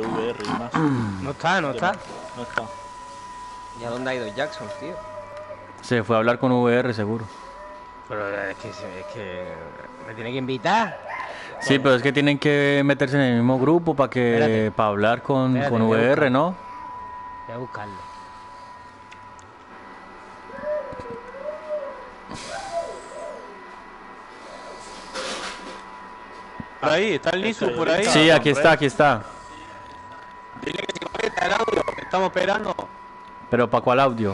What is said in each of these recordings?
VR y más. No está. No está. ¿Y a dónde ha ido Jackson, tío? Se fue a hablar con VR seguro. Pero es que me tiene que invitar. Sí, pero es que tienen que meterse en el mismo grupo para hablar con Espérate, VR, ¿no? Voy a buscarlo. Por ahí, ¿está el Nisu por ahí? Sí, aquí está. Dile que se conecta el audio, que estamos esperando. Pero ¿para cuál audio?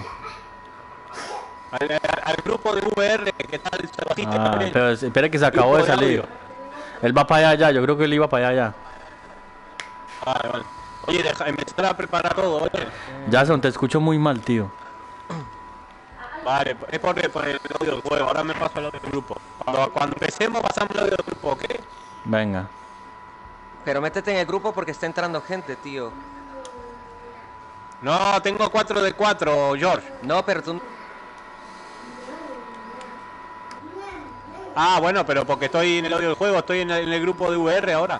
Al grupo de VR, que está el Sebastián Ah, también. pero espere que se acabó de Grupo de salir. audio. Él va para allá ya, yo creo que él iba para allá Vale. Oye, empezar a preparar todo, oye. ya. Jason, te escucho muy mal, tío. Vale, es por el audio del juego, ahora me paso el audio del grupo. Cuando empecemos pasamos el audio del grupo, ¿ok? Venga. Pero métete en el grupo porque está entrando gente, tío. No, tengo 4 de 4, George. No, pero tú... Ah, bueno, pero porque estoy en el audio del juego, estoy en el grupo de VR ahora.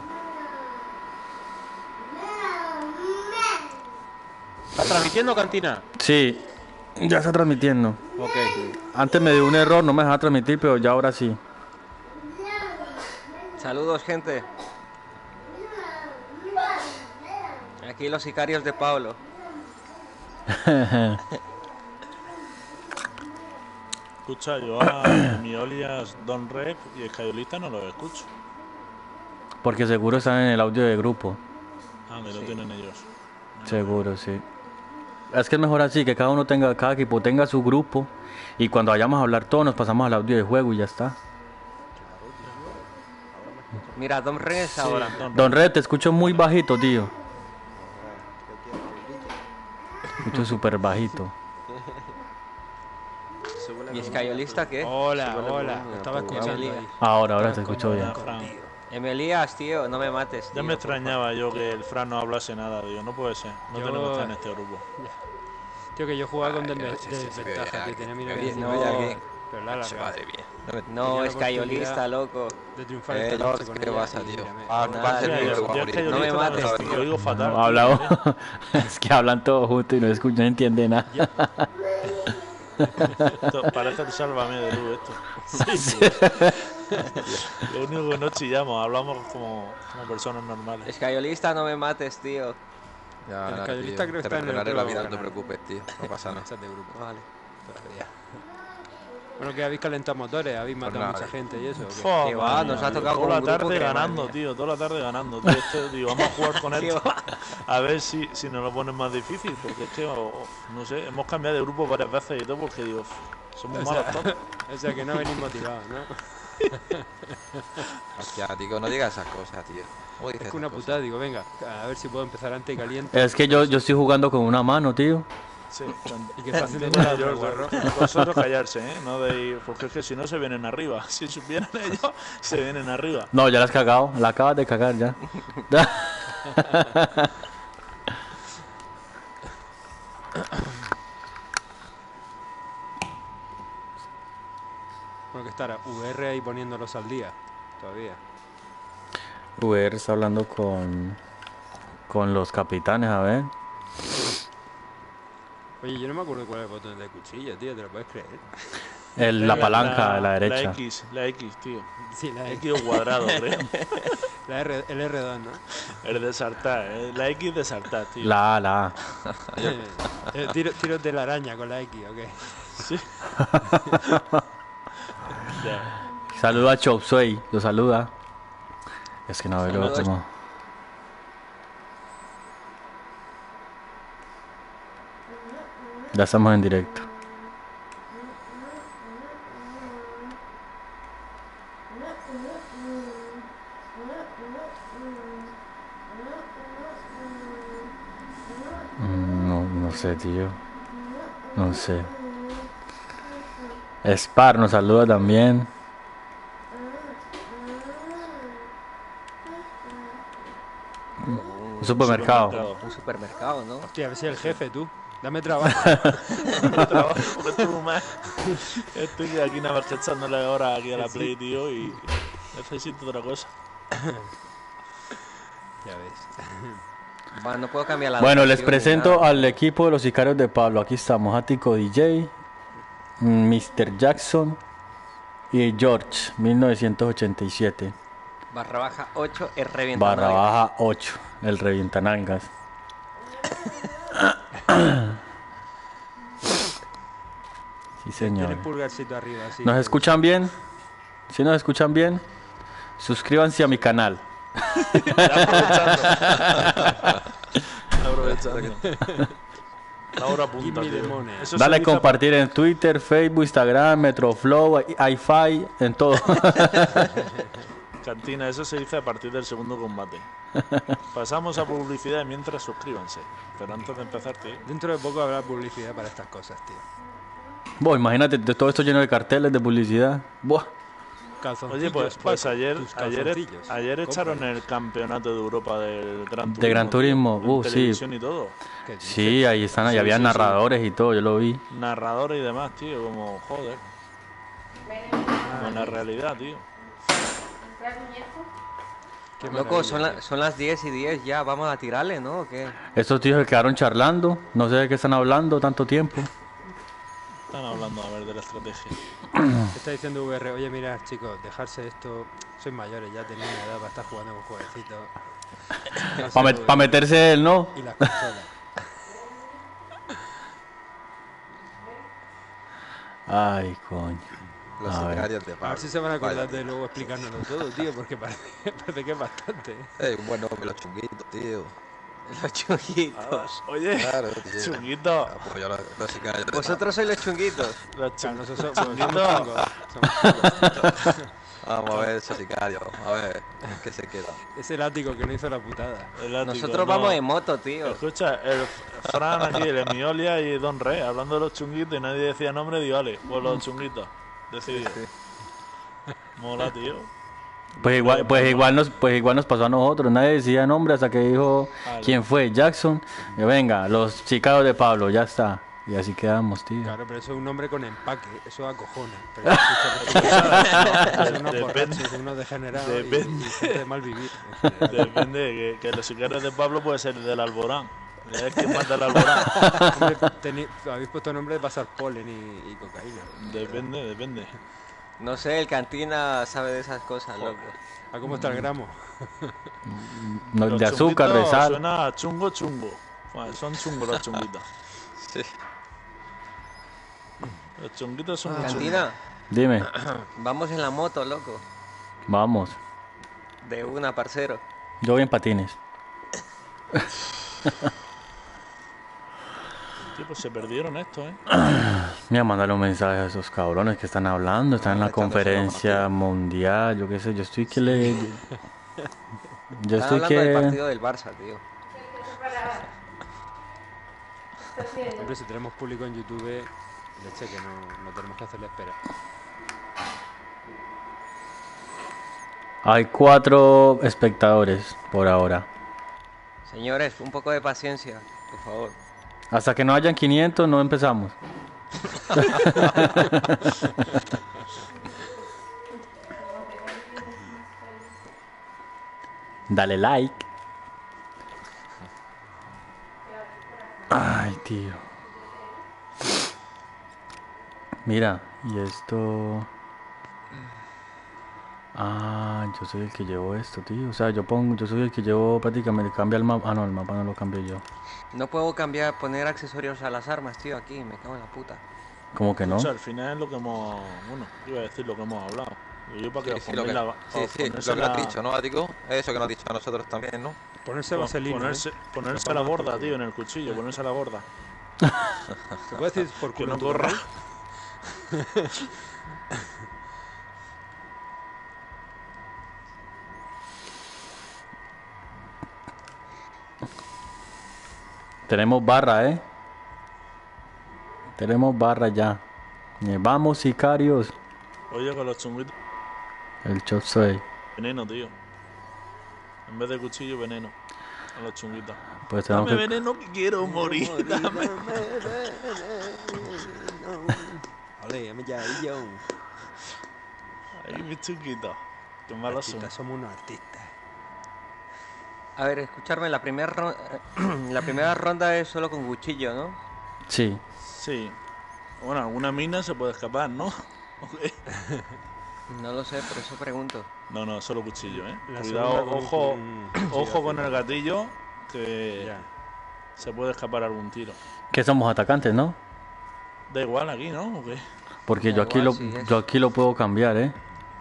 ¿Estás transmitiendo, Cantina? Sí, ya está transmitiendo. Ok. Antes me dio un error, no me dejaba transmitir, pero ya ahora sí. Saludos, gente. Aquí los sicarios de Pablo. Escucha, yo a mi Olias, Don Rep y Escayolista no los escucho. Porque seguro están en el audio de grupo. Ah, que lo tienen ellos. Seguro, sí. Es que es mejor así, que cada equipo tenga su grupo. Y cuando vayamos a hablar todos nos pasamos al audio de juego y ya está. Mira, Don Ren Sí, ahora. Don Red, te escucho muy bajito, tío. Te escucho súper bajito. ¿Y Escayolista qué? Hola. Estaba escuchando ahí. Ahora te escucho bien. Fran. Emelías, tío, no me mates, Ya tío, me por favor. extrañaba yo que el Fran no hablase nada, digo, no puede ser, no Yo- tenemos que estar en este grupo. Tío, que yo jugaba con Sí, desventaja, tío. Tenía mi me nivel. oye No. alguien. Pero la Madre larga. mía. No, Tenía la Escayolista, oportunidad loco. De triunfar esta George, noche con ¿qué ella pasa, y tío? mírame. Ah, Nada, va a ser tío. mi Yo grupo a es morir. que No me yo mates, lo tío. digo fatal. No, hablamos. Es que hablan todos juntos y no escuchan, no entiende nada. Esto parece el Sálvame de luz esto. Lo único que no chillamos, hablamos como personas normales. Escayolista, no me mates, tío. Ya, El nada, Escayolista tío. creo que Te está en el recuperaré la otro vida, no te canal. preocupes, tío. No pasa nada. Chat de grupo. Vale. Bueno, que habéis calentado motores, habéis matado a nada. mucha gente y eso. ¿o qué? Fua, Que va, madre nos mía, ha tío, tocado toda con la un grupo tarde que, ganando, madre tío, toda la tarde ganando, tío. Digo, vamos a jugar con Qué esto. va. A ver si nos lo ponen más difícil, porque es que, no sé, hemos cambiado de grupo varias veces y todo, porque digo, somos malos todos. O sea, que no venís motivados, ¿no? Hostia, tío, no digas esas cosas, tío. ¿Cómo dices Es que una esas cosas? putada, digo, venga, a ver si puedo empezar antes y caliente. Es que yo estoy jugando con una mano, tío. Sí, Y que pasen de Bueno, otro yo- guarro. vosotros callarse, ¿eh? No de, porque es que si no se vienen arriba. Si supieran ellos, se vienen arriba. No, ya la has cagado. La acabas de cagar ya. Bueno, que estará VR ahí poniéndolos al día. Todavía. VR está hablando con los capitanes, a ver. Oye, yo no me acuerdo cuál es el botón de cuchilla, tío, ¿te lo puedes creer? La palanca de la derecha. La X, tío. Sí, la X o cuadrado, creo. el R2, ¿no? El de saltar, la X de saltar, tío. La A. Tiros de la araña con la X, ok. Sí. Ya. Saluda a Chop Suey, lo saluda. Es que no veo Saludos. como. Ya estamos en directo. No sé, tío. No sé. Spar nos saluda también. Un supermercado. Un supermercado, ¿no? Hostia, a ver si el jefe, tú. Dame trabajo. Trabajo por esto más. Estoy aquí nada más echándole horas aquí a la Play, tío, y necesito otra cosa. Ya ves. Va, no puedo cambiar la Bueno, les duración ni presento nada. al equipo de los sicarios de Pablo. Aquí estamos, Ático DJ, Mr. Jackson y George, 1987. /8, el revientador. /8, el revientanalgas. Sí, señor. Tiene pulgarcito arriba, así. ¿Nos escuchan bien? Si nos escuchan bien, suscríbanse a mi canal. Aprovechando. La hora punta, Give me the tío. money. Eso se Dale a dice compartir en Twitter, Facebook, Instagram, Metroflow, iFi, en todo. Cantina, eso se dice a partir del segundo combate. Pasamos a publicidad y mientras suscríbanse. Pero antes de empezar, tío. Dentro de poco habrá publicidad para estas cosas, tío. Buah, imagínate todo esto lleno de carteles de publicidad. Buah. Oye, pues Paco, ayer tus calzoncillos. echaron Cómpralos. el campeonato de Europa del Gran Turismo. De Gran Turismo, tío, en sí. televisión y todo. ¿Qué dices? Sí, ahí están, ahí Sí, había sí, narradores y todo, yo lo vi. Narradores y demás, tío, como joder. Buena realidad, tío. Qué Loco, maravilla, son las 10:10 ya, vamos a tirarle, ¿no? ¿O qué? Estos tíos se quedaron charlando, no sé de qué están hablando tanto tiempo. Están hablando, a ver, de la estrategia. tío. Está diciendo VR, oye, mira, chicos, dejarse esto. Sois mayores, ya tenéis una edad para estar jugando con jueguecitos. Dejarse Para meterse él, ¿no? y las consolas. Ay, coño. Los A ver. sicarios de A Pablo. ver si se van a acordar Vaya. de luego explicárnoslo todo, tío, porque parece que es bastante. Un buen nombre, los chunguitos, tío. Los chunguitos. Oye, Claro, tío. chunguito. Apoyo a los sicarios de Vosotros sois los chunguitos. Los Claro, nosotros chunguitos. somos chungos, somos chungos. Vamos a ver esos sicarios. A ver qué se queda. Es el ático que no hizo la putada. El ático, Nosotros no. vamos en moto, tío. Escucha, el Fran aquí, el Emiolia y Don Re, hablando de los chunguitos y nadie decía nombre, digo, vale, pues los chunguitos. Decidido. Mola, tío. Pues igual nos pasó a nosotros, nadie decía nombre hasta que dijo Vale. quién fue, Jackson. Y venga, los chicados de Pablo, ya está. Y así quedamos, tío. Claro, pero eso es un nombre con empaque, eso acojona. Pero son unos Depende. borrachos, unos degenerados Depende. y gente de mal vivir. Depende, que los sicarios de Pablo puede ser del Alborán. Es que manda el Alborán. Hombre, habéis puesto nombre de pasar polen y cocaína. Depende. No sé, el cantina sabe de esas cosas, loco. ¿A cómo está el gramo? No, Los de azúcar, de chunguitos sal. Suena a chungo. Bueno, son chungos los chunguitos. Sí. Los chunguitos son muy chungos. Cantina, Dime, vamos en la moto, loco. vamos. De una, parcero. Yo voy en patines. Tío, pues se perdieron esto, Mira, mandar un mensaje a esos cabrones que están hablando, están en la Echándose conferencia mundial, yo qué sé, yo estoy que le... Yo Están estoy hablando del que... partido del Barça, tío. Hombre, si tenemos público en YouTube, leche que no tenemos que hacerle espera. Hay 4 espectadores por ahora. Señores, un poco de paciencia, por favor. Hasta que no hayan 500 no empezamos. Dale like. Ay, tío. Mira, y esto... Ah, yo soy el que llevo esto, tío. O sea, yo soy el que llevo prácticamente, cambia el mapa. Ah, no, el mapa no lo cambio yo. No puedo poner accesorios a las armas, tío, aquí, me cago en la puta. ¿Cómo que no? O sea, al final es lo que hemos... Bueno, iba a decir lo que hemos hablado. Yo para que os Sí, lo pongáis que, la... sí, os sí, lo ponerse que has la- dicho, ¿no, Ático? Eso que nos has dicho a nosotros también, ¿no? Ponerse vaselina. Ponerse a la borda, tío, en el cuchillo, ponerse a la borda. ¿Se puede decir por Que culo no tu corra. canal? Tenemos barra, ¿eh? Tenemos barra ya. Vamos, sicarios. Oye, con los chunguitos, El chop soy. veneno, tío. En vez de cuchillo, veneno. A los chunguitos. Pues tenemos Dame que... veneno que quiero morir. Dame. Ole, ya, yo. Ay, mis chunguitos. Qué malos son. Artistas, somos unos artistas. A ver, escucharme, la primera la primera ronda es solo con cuchillo, ¿no? Sí. Sí. Bueno, alguna mina se puede escapar, ¿no? Ok. No lo sé, por eso pregunto. No, no, solo cuchillo, ¿eh? La Cuidado, segunda con ojo, un ojo cuchillo con el afilado. gatillo, que Ya. se puede escapar algún tiro. Que somos atacantes, ¿no? Da igual aquí, ¿no? ¿O qué? Porque Da yo aquí igual, lo, sí, es. yo aquí lo puedo cambiar, ¿eh?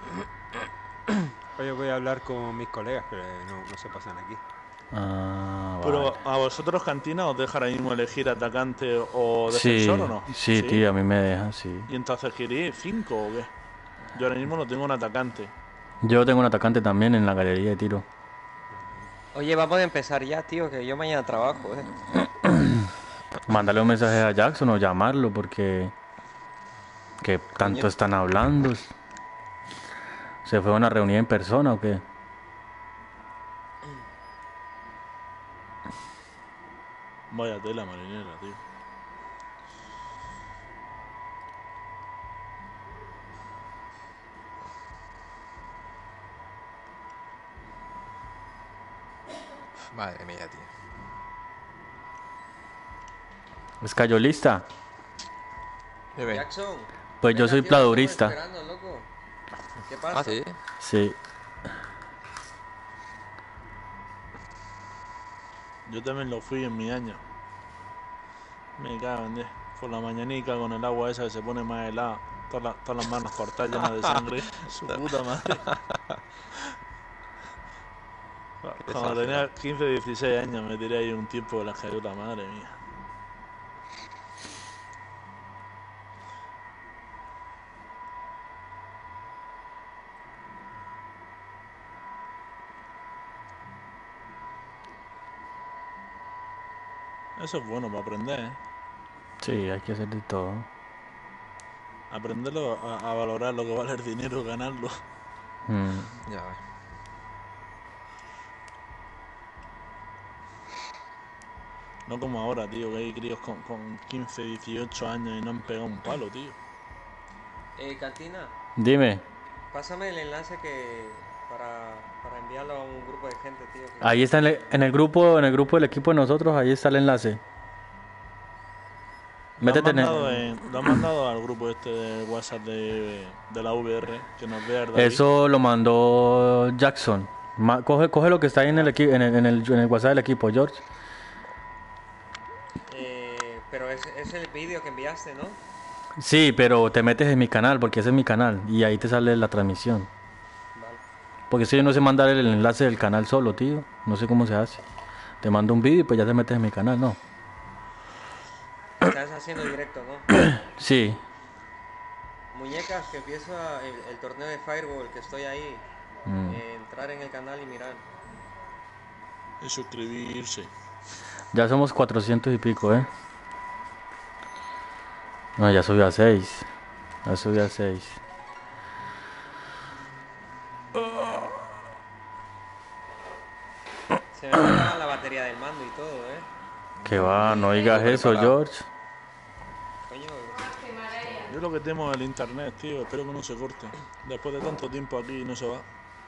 Oye, voy a hablar con mis colegas que no se pasan aquí. Ah, Pero vale. a vosotros, Cantina, ¿os deja ahora mismo elegir atacante o Sí, defensor o no? sí, tío, a mí me deja, sí. ¿Y entonces queréis 5 o qué? Yo ahora mismo no tengo un atacante. Yo tengo un atacante también en la galería de tiro. Oye, vamos a empezar ya, tío, que yo mañana trabajo, Mándale un mensaje a Jackson o llamarlo porque... Que tanto Coño. están hablando. ¿Se fue a una reunión en persona o qué? Vaya tela marinera, tío. Madre mía, tío. ¿Escayolista? Dime. Jackson. Pues yo venga, soy tío, pladurista. estamos esperando, loco. ¿Qué pasa? Ah, sí. Sí. Yo también lo fui en mi año. Me cago en 10. Por la mañanica con el agua esa que se pone más helada. Todas las manos cortadas llenas de sangre. Su puta madre. Cuando tenía 15, 16 años me tiré ahí un tiempo de la escayota, madre mía. Eso es bueno para aprender, ¿eh? Sí, hay que hacer de todo. Aprenderlo a valorar lo que vale el dinero, ganarlo. Mm. Ya ves. No como ahora, tío, que hay críos con 15, 18 años y no han pegado un palo, tío. Cantina, Dime, pásame el enlace para enviarlo a un grupo de gente, tío. ahí está en el grupo del equipo de nosotros, ahí está el enlace. Métete en el... Lo han mandado al grupo este de WhatsApp de la VR, que nos vea el David. Eso lo mandó Jackson. Coge lo que está ahí en el, en el WhatsApp del equipo, George. Pero es el vídeo que enviaste, ¿no? Sí, pero te metes en mi canal, porque ese es mi canal, y ahí te sale la transmisión. Vale. Porque si yo no sé mandar el enlace del canal solo, tío. No sé cómo se hace. Te mando un vídeo y pues ya te metes en mi canal, ¿no? Estás haciendo directo, ¿no? Sí. Muñecas, que empieza el torneo de Fireball, que estoy ahí. Entrar en el canal y mirar. Y suscribirse. Ya somos 400 y pico, ¿eh? No, ya subió a 6. Ya subió a 6. Se me va a acabar la batería del mando y todo, ¿eh? Que va, no digas eso, preparado. George. Coño, Yo lo que temo es el internet, tío. Espero que no se corte. Después de tanto tiempo aquí no se va.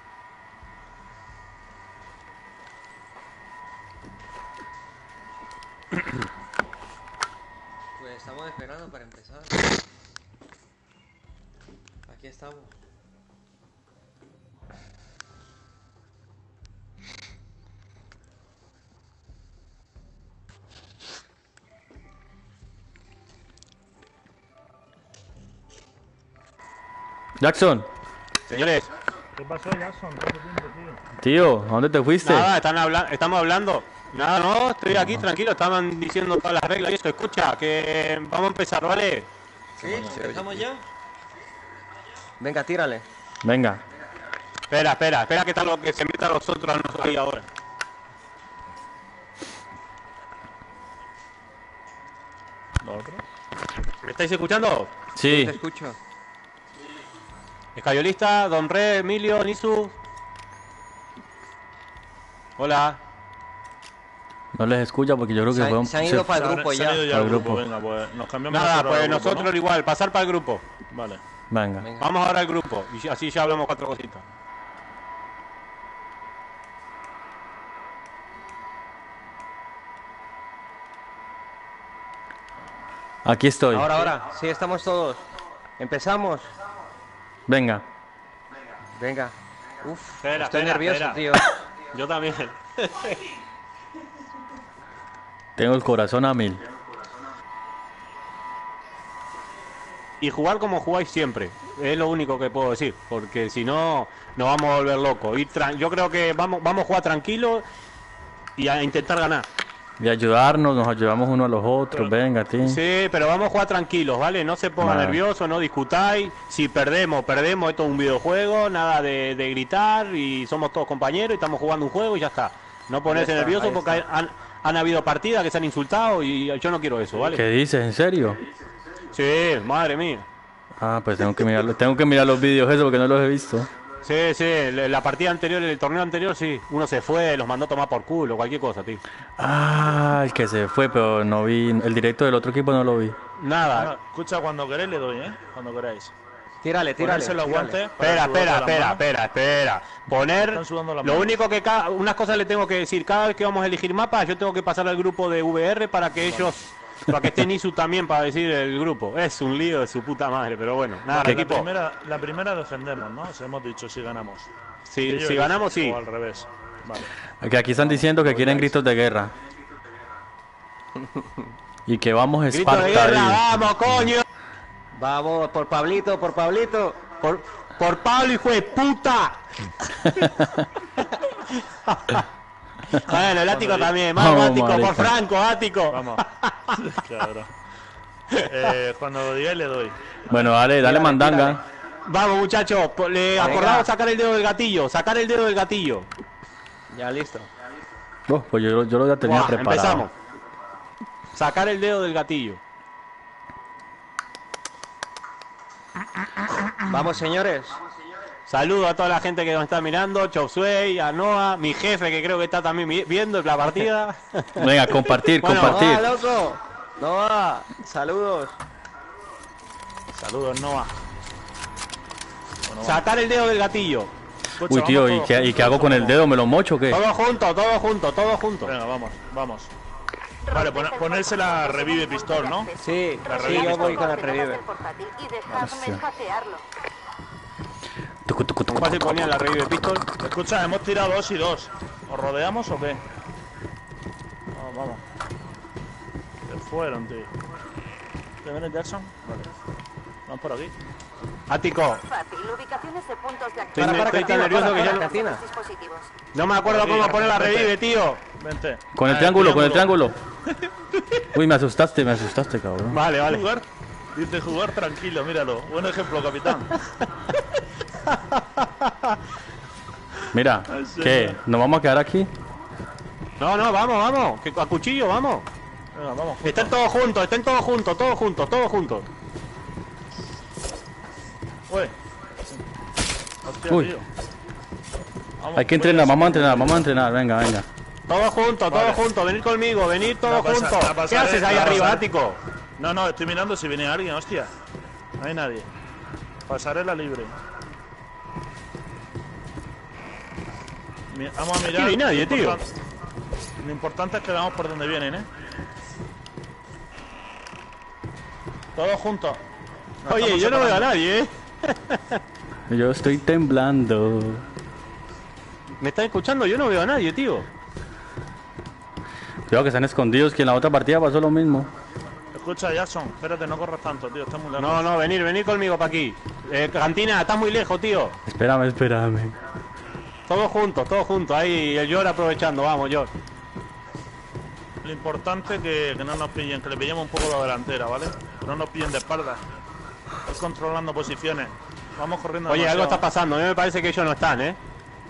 pues estamos esperando para empezar. Aquí estamos. Jackson, Señores, ¿Qué pasó, Jackson? ¿Cuánto tiempo, tío? tío, ¿a dónde te fuiste? nada, estamos hablando. Nada, no, estoy aquí tranquilo, estaban diciendo todas las reglas y eso. Escucha, que vamos a empezar, ¿vale? ¿Sí? ¿Empezamos ya? Venga, tírale. Venga. Espera, que tal lo que se metan los otros a nosotros ahí ahora. ¿Lo otro? ¿Me estáis escuchando? Sí. Te escucho. Escayolista, Don Re, Emilio, Nisu. Hola. No les escucha porque yo creo que fue un... Se han ido para el grupo Se han ido ya. ya al Al grupo. grupo. Venga, pues nos cambiamos Nada, nosotros pues al grupo, nosotros ¿no? igual, pasar para el grupo. Vale. Venga. Venga. Vamos ahora al grupo y así ya hablamos cuatro cositas. Aquí estoy. Ahora. Sí, estamos todos. Empezamos. Venga. Venga. Uf, Espera, estoy espera, nervioso, espera. tío. Yo también. Tengo el corazón a 1000. Y jugar como jugáis siempre. Es lo único que puedo decir. Porque si no, nos vamos a volver locos. Yo creo que vamos a jugar tranquilo y a intentar ganar. Y ayudarnos, nos ayudamos unos a los otros. Venga, tío. Sí, pero vamos a jugar tranquilos, ¿vale? No se pongan Vale. nerviosos, no discutáis. Si perdemos, perdemos. Esto es un videojuego, nada de gritar. Y somos todos compañeros y estamos jugando un juego y ya está. No ponerse está, nerviosos ahí porque han habido partidas que se han insultado y yo no quiero eso, ¿vale? ¿Qué dices? ¿En serio? Sí, madre mía. Ah, pues tengo que mirar los vídeos eso porque no los he visto. Sí, la partida anterior, el torneo anterior, sí. Uno se fue, los mandó a tomar por culo, cualquier cosa, tío. Ah, el que se fue, pero no vi. El directo del otro equipo no lo vi. Nada. Bueno, escucha, cuando queréis le doy, Cuando queráis. Tírale. Ponerse los guantes. para el sudor de las manos. Espera. Poner. Están sudando las Lo manos. único que unas cosas le tengo que decir. Cada vez que vamos a elegir mapas, yo tengo que pasar al grupo de VR para que ellos. Para que esté Nisu también para decir el grupo. Es un lío de su puta madre, pero bueno. Nada, Vale, equipo. la primera defendemos, ¿no? Os hemos dicho si ganamos. Si Ellos ganamos, sí. O al revés. Vale. Que aquí están diciendo que quieren gritos de guerra. Y que vamos a Grito de Esparta guerra, ahí. vamos, coño. Vamos, por Pablito. Por Pablo, hijo de puta. Bueno, el ático también. Vamos, Vamos, ático, por marica. Franco, ático. Vamos. Claro. Cuando lo digáis le doy. Bueno, dale mandanga. Vamos, muchachos. Acordamos sacar el dedo del gatillo. Sacar el dedo del gatillo. Ya, listo. Oh, pues yo lo ya tenía Buah, preparado. empezamos. Sacar el dedo del gatillo. Vamos, señores. Saludo a toda la gente que nos está mirando. Chop Suey, a Noah, mi jefe que creo que está también viendo la partida. Venga, compartir, Bueno, compartir. ¡Ah, loco! ¡Noah! ¡Saludos! Saludos, Noah. Bueno, Sacar el dedo del gatillo. escucha, Uy, tío, vamos ¿y todos qué juntos, hago con el vamos. dedo? ¿Me lo mocho o qué? Todo junto, todo junto, todo junto. Venga, vamos. Vale, ponerse la revive pistol, ¿no? Sí, La sí, revive yo voy pistol. con el revive. Y dejadme hackearlo. Tucu, tucu, tucu, Fácil tucu. ponía la revive pistol. Escucha, hemos tirado 2 y 2. ¿Os rodeamos o qué? Vamos. Se fueron, tío. ¿Te vienes, Jackson? Vale. Vamos por aquí. Ático, Fácil, ubicaciones de puntos de Estoy- activación. estoy tan nervioso que ya no- Los dispositivos. no me acuerdo Aquí, cómo poner la vente. revive, tío. Vente. Con el triángulo, con el triángulo. Uy, me asustaste, cabrón. Vale, vale. Jugar. Dice jugar tranquilo, míralo. Buen ejemplo, capitán. Mira, sí, ¿qué? ¿Nos vamos a quedar aquí? No, vamos. Que a cuchillo, vamos. Venga, vamos. Estén todos juntos, todos juntos. Uy. Hostia, Uy. tío. Vamos, Hay que entrenar, vamos a entrenar, venga. Todos juntos, Vale. venid conmigo, venid todos La juntos. pasaré, ¿Qué haces ahí la arriba, pasaré. Ático? No, estoy mirando si viene alguien, hostia. No hay nadie. Pasarela libre. Vamos a mirar. no hay nadie, Lo tío. Lo importante es que veamos por dónde vienen, Todos juntos. Nos Oye, estamos yo no veo a separando. nadie, Yo estoy temblando. ¿Me están escuchando? Yo no veo a nadie, tío. Cuidado que están escondidos, que en la otra partida pasó lo mismo. Escucha, Jackson, espérate, no corras tanto, tío, está muy lejos. No, venid conmigo para aquí. Cantina, estás muy lejos, tío. Espérame. Todos juntos. Ahí el Yor aprovechando, vamos, Yor. Lo importante es que no nos pillen, que le pillemos un poco la delantera, ¿vale? Que no nos pillen de espalda. Ir controlando posiciones. Vamos corriendo. Oye, algo demasiado. está pasando. A mí me parece que ellos no están, ¿eh?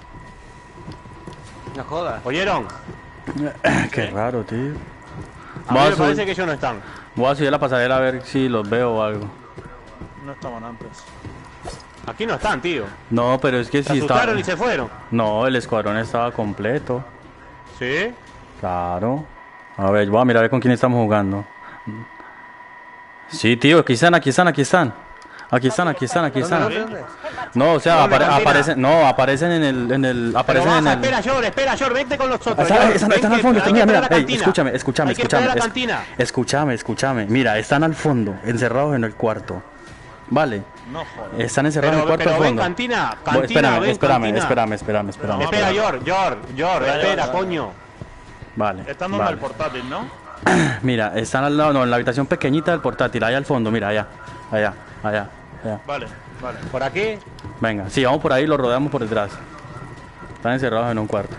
No jodas. ¿Oyeron? Qué raro, tío. A mí Voy a me parece subir- que ellos no están. Voy a subir a la pasarela a ver si los veo o algo. No estaban antes. Aquí no están, tío. No, pero es que Se si está. asustaron y se fueron. No, el escuadrón estaba completo. ¿Sí? Claro. A ver, voy a mirar a ver con quién estamos jugando. Sí, tío, aquí están. Aquí están, aquí están, aquí están. ¿Dónde? No, o sea, ¿Dónde, cantina? aparecen, no, aparecen en el, Pero aparecen en baja, el. espera, George, vente con nosotros. Están, George, están, ven están que al fondo, hay que mira, entrar a mira, la ey, cantina. escúchame, escúchame, Hay que entrar a escúchame, la cantina. escúchame, escúchame, mira, están al fondo, encerrados en el cuarto, vale, No jodas. están encerrados en el cuarto al ven, fondo. cantina, Espérame, ven, espérame, cantina. espérame. Espera, George, espera, coño. Vale, Están donde vale. el portátil, ¿no? Mira, están al lado, no, en la habitación pequeñita del portátil, allá al fondo, mira, allá. Vale, vale. Por aquí. Venga, sí, vamos por ahí, lo rodeamos por detrás. Están encerrados en un cuarto.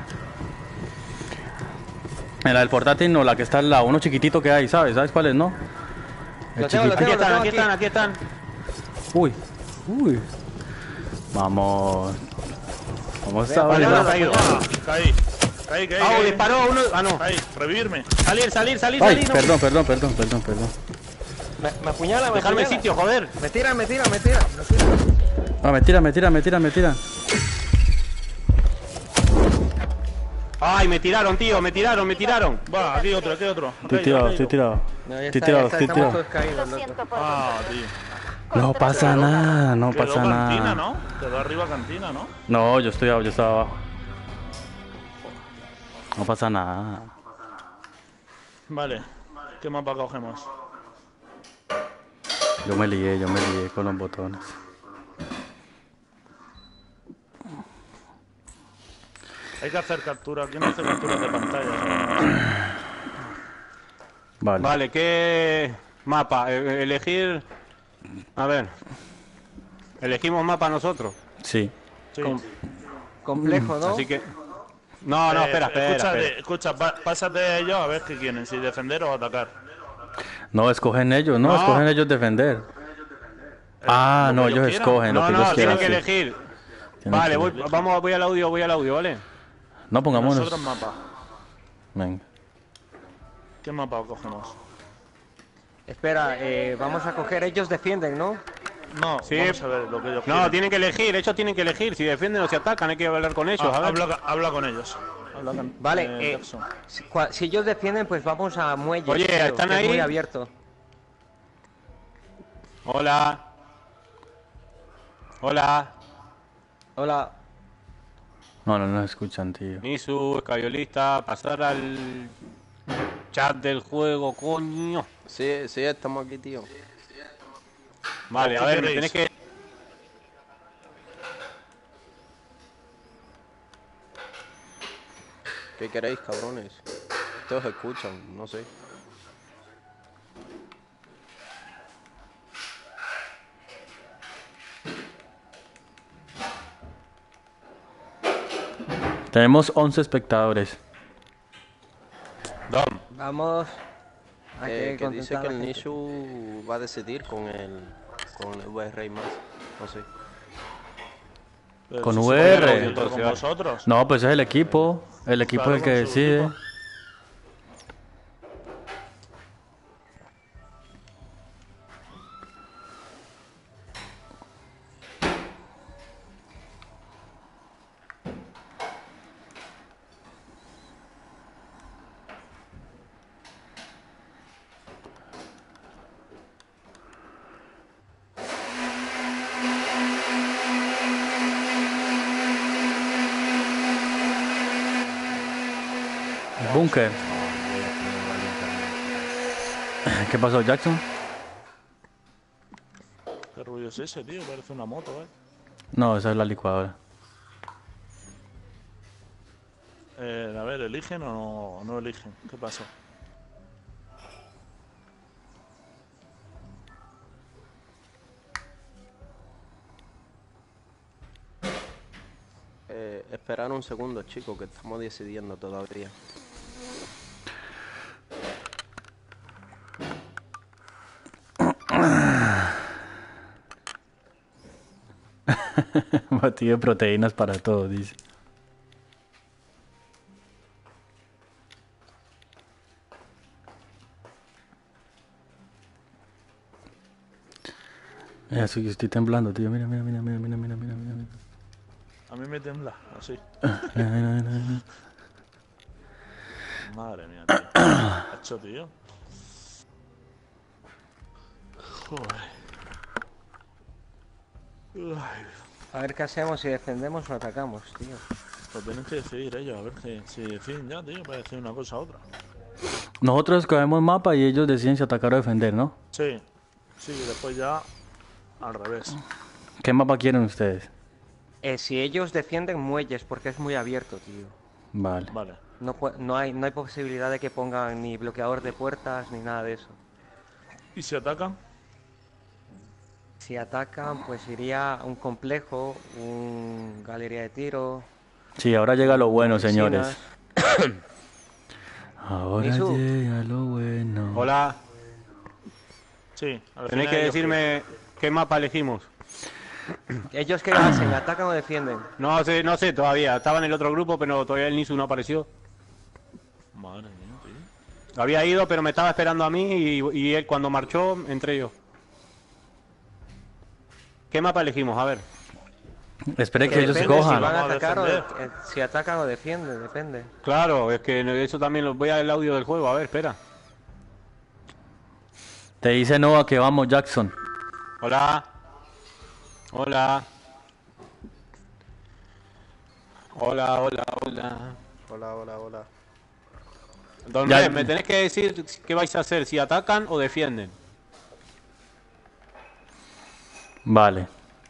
En la del portátil no, la que está al lado, uno chiquitito que hay, ¿sabes? ¿Sabes cuál es, no? El Lo tengo, lo chiquitito. tengo. Aquí están. Uy. Vamos. Vamos a Vale, ver. vale, caído. Caí. Ah, disparó uno. Ah, no. Caí, revivirme. Salir. Ay, No. perdón. Me apuñala, me Dejarme apuñala. sitio, joder. Me tira. Ah, me tira. Ay, me tiraron, tío, me tiraron. Va, aquí otro. Estoy tirado. No, ya Estoy está, tirado, ya estoy estamos tirado. todos caídos, Lo loco. siento por Ah, tío. No pasa nada, no Quedó pasa cantina, nada. ¿no? Quedó arriba cantina, ¿no? No, yo estaba abajo. No pasa nada. Vale. ¿Qué mapa cogemos? Yo me lié con los botones. Hay que hacer captura. ¿Quién hace capturas de pantalla? Vale. Vale, ¿qué mapa? Elegir. A ver. Elegimos mapa nosotros. Sí. Sí. Complejo, ¿no? Así que. No, espera. Escucha, pásate a ellos a ver qué quieren, si defender o atacar. No, escogen ellos, no, escogen ellos defender. Ah, lo no, que ellos ellos escogen lo que ellos tienen quieran. que Sí. elegir. Tienen Vale, que voy elegir. al audio, ¿vale? No, pongámonos. Nosotros mapa. Venga. ¿Qué mapa cogemos? Espera, vamos a coger, ellos defienden, ¿no? No, Sí. vamos a ver lo que ellos No, quieren. tienen que elegir, ellos tienen que elegir. Si defienden o si atacan, hay que hablar con ellos. a ver. Habla con ellos. Habla con Vale, Jackson. si ellos defienden, pues vamos a muelle. Oye, creo, ¿están que es ahí? muy abierto. Hola. Hola. No escuchan, tío. Nisu, escayolista, pasar al chat del juego, coño. Sí, estamos aquí, tío. Vale, a ¿Qué ver, me queréis? tenés que... ¿Qué queréis, cabrones? Todos escuchan, no sé. Tenemos 11 espectadores. Dom. Vamos. Hay Que dice contentar que a la el gente. Nishu va a decidir con el VR más. No sé. Pero Con si se VR. puede reunir Entonces, con vale. vosotros. No, pues es el equipo. El equipo Claro, es el que con su decide. equipo. Búnker. ¿Qué pasó, Jackson? ¿Qué ruido es ese, tío? Parece una moto, ¿eh? No, esa es la licuadora. A ver, ¿eligen o no eligen? ¿Qué pasó? Esperar un segundo, chicos, que estamos decidiendo todavía. Batido de proteínas para todos, dice. Mira, estoy temblando, tío. Mira. A mí me tembla, así. Mira. Madre mía, tío. Hecho, tío. Joder. A ver qué hacemos, si defendemos o atacamos, tío. Lo tienen que decidir ellos, a ver si deciden ya, tío, para decir una cosa a otra. Nosotros escogemos mapa y ellos deciden si atacar o defender, ¿no? Sí, sí, y después ya al revés. ¿Qué mapa quieren ustedes? Si ellos defienden muelles, porque es muy abierto, tío. Vale. Vale. No hay posibilidad de que pongan ni bloqueador de puertas ni nada de eso. ¿Y si atacan? Si atacan, pues iría un complejo, un galería de tiro. Sí, ahora llega lo bueno, oficinas. señores. Ahora Misu. llega lo bueno. Hola, Sí, al tenéis final que ellos decirme qué mapa elegimos. ¿Ellos qué hacen? ¿Atacan o defienden? No sé todavía. Estaba en el otro grupo, pero todavía el Nisu no apareció. Madre mía, tío. Había ido, pero me estaba esperando a mí y él cuando marchó, entré yo. ¿Qué mapa elegimos? A ver. Espere que ellos Depende si cojan. van a Vamos a atacar defender. si atacan o defienden, depende. Claro, es que eso también lo voy al audio del juego. A ver, espera. Te dice Nova que vamos, Jackson. Hola. Hola. Hola. Hola. Don Ya- Red, me tenés que decir qué vais a hacer, si atacan o defienden. Vale.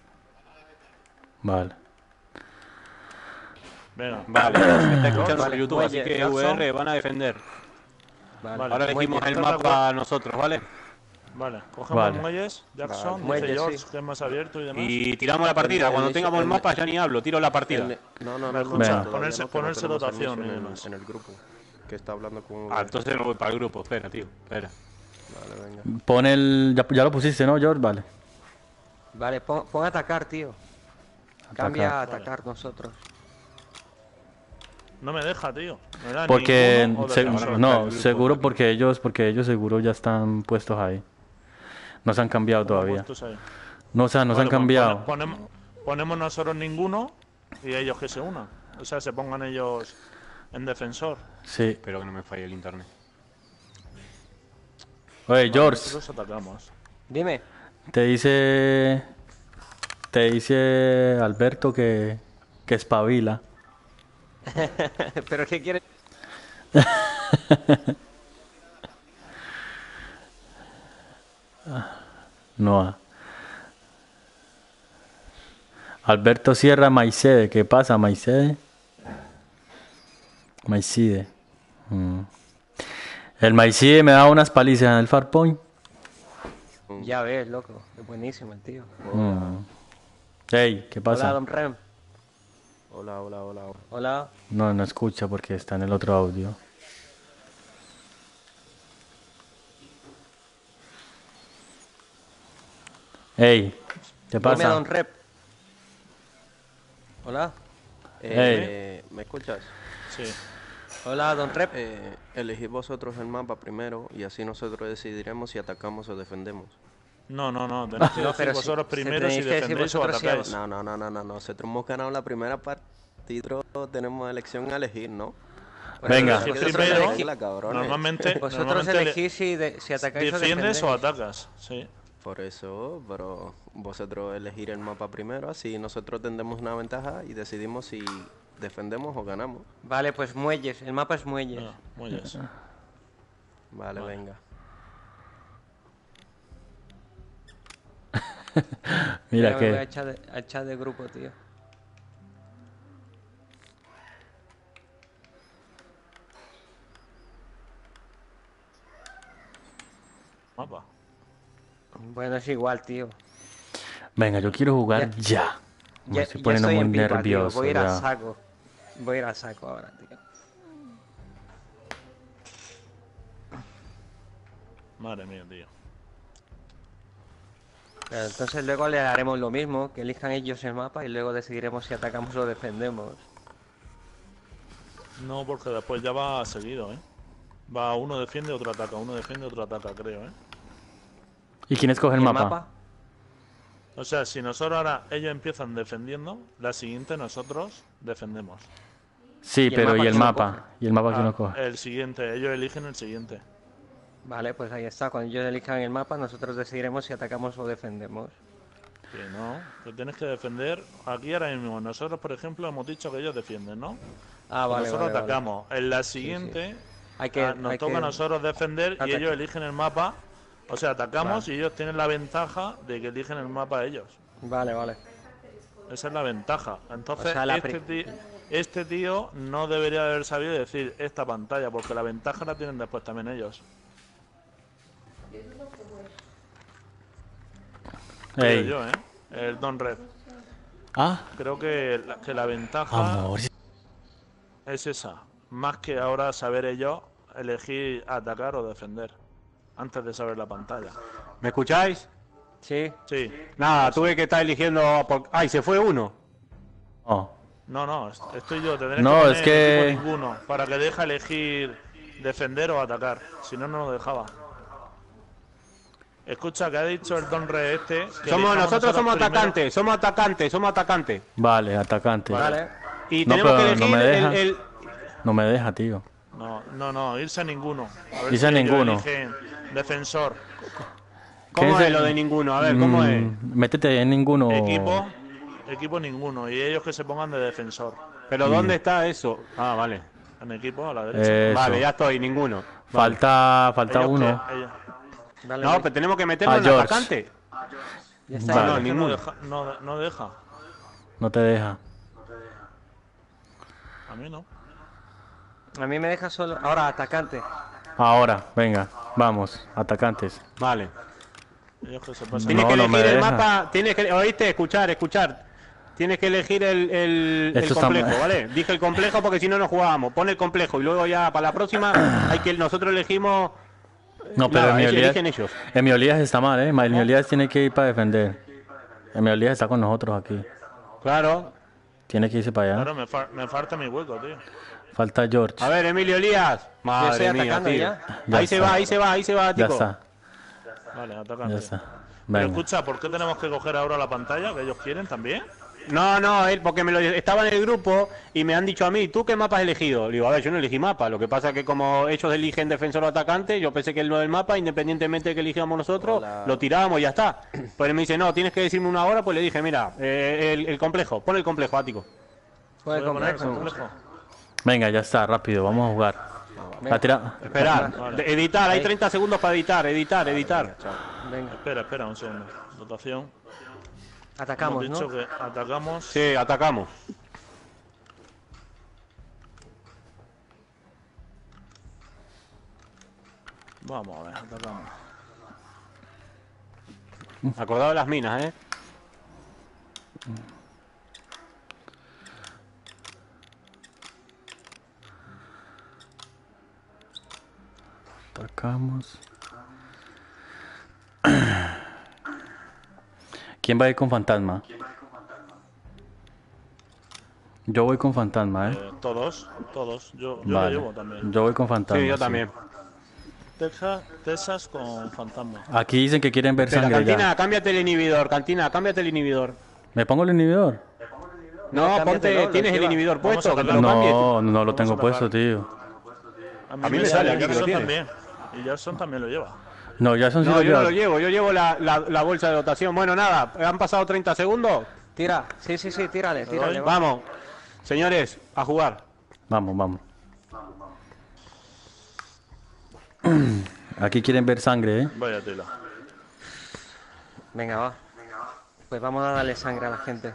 Vale. Venga, Vale, me está escuchando Vale, por YouTube, así muelle, que Jackson. VR van a defender. vale. Ahora elegimos Muelle, el ¿estás de mapa nosotros, ¿vale? Vale, cogemos Vale. muelles, Jackson, dice Muelles, George, sí. que es más abierto y demás. Y tiramos la partida. El- Cuando el- tengamos el el- mapa ya ni hablo, tiro la partida. No, Venga. todavía Ponerse- no, que ponerse no tenemos rotación el y Nisu demás. en el grupo. Que está hablando con... Ah, entonces me voy para el grupo. Espera, tío. Espera. Vale, venga. Pon el... Ya lo pusiste, ¿no, George? Vale. Vale, pon a atacar, tío. Cambia a atacar nosotros. No me deja, tío. Me da Porque... ninguno o se- defensor. no, seguro porque ellos seguro ya están puestos ahí. No se han cambiado todavía. Puestos ahí. No, o sea, no se han Vale, pues cambiado. ponemos nosotros ninguno y ellos que se unan. O sea, se pongan ellos en defensor. Sí. Espero que no me falle el internet. Oye, Vale, George, nosotros atacamos. Dime. te dice Alberto que espabila. ¿Pero qué quieres? No. Alberto Sierra Maicede. ¿Qué pasa, Maicede? Maicide. El Maicide me da unas palizas en el Farpoint. Ya ves, loco. Es buenísimo el tío. Ey, ¿qué Hola, pasa? Don Rem. Hola. Hola. No escucha porque está en el otro audio. Ey, ¿qué Dime, pasa? Don Rep. Hola. ¿Me escuchas? Sí. Hola, Don Rep. Elegid vosotros el mapa primero y así nosotros decidiremos si atacamos o defendemos. No. Tenéis que No, decir pero vosotros si primero si tenéis que decir defendéis o vosotros si atacáis. No. Nosotros hemos ganado la primera partida, tenemos elección a elegir, ¿no? Venga. Si Vosotros primero, elegidla, cabrones. normalmente Vosotros elegís si atacáis o defiendes defendéis. o atacas. Sí. Por eso, pero vosotros elegir el mapa primero, así nosotros tendremos una ventaja y decidimos si defendemos o ganamos. Vale, pues muelles. El mapa es muelles. No, muelles. Vale, venga. Mira Me voy a que... echar de grupo, tío. Mapa. Bueno, es igual, tío. Venga, yo quiero jugar ya. Me Ya, estoy ya poniendo estoy muy en pipa, tío. nervioso. Voy a ir a ya. saco. Voy a ir a saco ahora, tío. Madre mía, tío. Pero entonces luego le haremos lo mismo, que elijan ellos el mapa y luego decidiremos si atacamos o defendemos. No, porque después ya va seguido, ¿eh? Va uno defiende, otro ataca, creo, ¿eh? ¿Y quién escoge el ¿Y mapa? O sea, si nosotros ahora ellos empiezan defendiendo, la siguiente nosotros defendemos. Sí, ¿Y el pero mapa ¿y el quién lo mapa? coge? ¿Y el mapa quién lo coge? El siguiente, ellos eligen el siguiente. Vale, pues ahí está. Cuando ellos elijan el mapa, nosotros decidiremos si atacamos o defendemos. Que no, que tienes que defender. Aquí ahora mismo, nosotros, por ejemplo, hemos dicho que ellos defienden, ¿no? Ah, vale, Nosotros vale, atacamos. En la siguiente, nos toca a nosotros defender y ellos eligen el mapa. O sea, atacamos y ellos tienen la ventaja de que eligen el mapa ellos. Vale, vale. Esa es la ventaja. Entonces, O sea, este tío no debería haber sabido decir esta pantalla, porque la ventaja la tienen después también ellos. Creo Ey. yo, el Don Red. Ah, Creo que la ventaja amor. es esa. Más que ahora saber ellos elegir atacar o defender. Antes de saber la pantalla. ¿Me escucháis? Sí. Sí. Nada, tuve que estar eligiendo... ¡Ay, se fue uno! Oh. No, estoy yo. Tendré No, que poner es que- equipo ninguno para que deje elegir defender o atacar. Si no, no lo dejaba. Escucha, que ha dicho el Don Red este. Que Nosotros somos primero. atacantes, somos atacantes. Vale, atacante. Vale. Y No, tenemos que pero elegir no me deja. el... No me deja, tío. No, irse a ninguno. A ver Irse a ellos ninguno. eligen defensor. ¿Cómo ¿Qué es lo de ninguno? A ver, ¿cómo es? Métete en ninguno. Equipo ninguno. Y ellos que se pongan de defensor. ¿Pero dónde está eso? Ah, vale. En equipo a la derecha. Eso. Vale, ya estoy, ninguno. Falta Ellos uno. que- ellos- Dale, No, Luis. pero tenemos que meterlo A en George. atacante. Ya está. Vale. No, es que ninguno. no deja. No te deja. A mí no. A mí me deja solo. Ahora, atacante. Ahora, venga, vamos, atacantes. Vale. Ellos que se pasan. Tienes que No, no me elegir el deja. mapa. Tienes que... ¿Oíste? Escuchar. Tienes que elegir el Esto está complejo, mal. ¿vale? Dije el complejo porque si no jugábamos. Pon el complejo y luego ya para la próxima hay que nosotros elegimos. No, pero Nada, Emiolías eligen ellos. está mal, ¿eh? Emiolías tiene que ir para defender. Emiolías está con nosotros aquí. Claro. Tiene que irse para allá. Claro, me falta mi hueco, tío. Falta George. A ver, Emilio Elías. Yo Madre estoy mía, atacando tío. ya. Ya Ahí se está. va, ahí se va, Ya tico. está, Vale, atacante. ya está. Pero Venga. escucha, ¿por qué tenemos que coger ahora la pantalla? ¿Que ellos quieren también? No, él porque estaba en el grupo y me han dicho a mí, ¿tú qué mapa has elegido? Le digo, a ver, yo no elegí mapa. Lo que pasa es que como ellos eligen defensor o atacante, yo pensé que él no del mapa, independientemente de que eligiéramos nosotros, lo tirábamos y ya está. Pero él me dice, no, tienes que decirme una hora, pues le dije, mira, el complejo, pon el complejo, ático. Puede Voy a poner el complejo. complejo. Venga, ya está, rápido, vamos a jugar. La tira... Esperar, editar, hay 30 segundos para editar. Venga. Espera, un segundo. Dotación. Atacamos, Hemos dicho ¿no? que atacamos. Sí, atacamos. Vamos a ver, atacamos. Acordado de las minas, ¿eh? Atacamos. ¿Quién va a ir con fantasma? Yo voy con fantasma, ¿eh? Todos. Yo lo Vale. llevo también. Yo voy con fantasma. Sí, yo sí. también. Texas con fantasma. Aquí dicen que quieren ver Espera, sangre Cantina, ya. cámbiate el inhibidor, Cantina, cámbiate el inhibidor. ¿Me pongo el inhibidor? No, cámbiatelo, ponte, lo tienes el lleva. inhibidor Vamos puesto, a que te tocarlo. lo cambies. No lo tengo a puesto, tocar. tío. A mí me sale aquí que lo Jackson tiene. también. Y Jackson también lo lleva. No, ya son No, yo no lo lleva. llevo, yo llevo la bolsa de dotación. Bueno, nada, han pasado 30 segundos. Tira. Sí, tírale. Va. Vamos, señores, a jugar. Vamos. Aquí quieren ver sangre, ¿eh? Vaya tela. Venga, va. Pues vamos a darle sangre a la gente.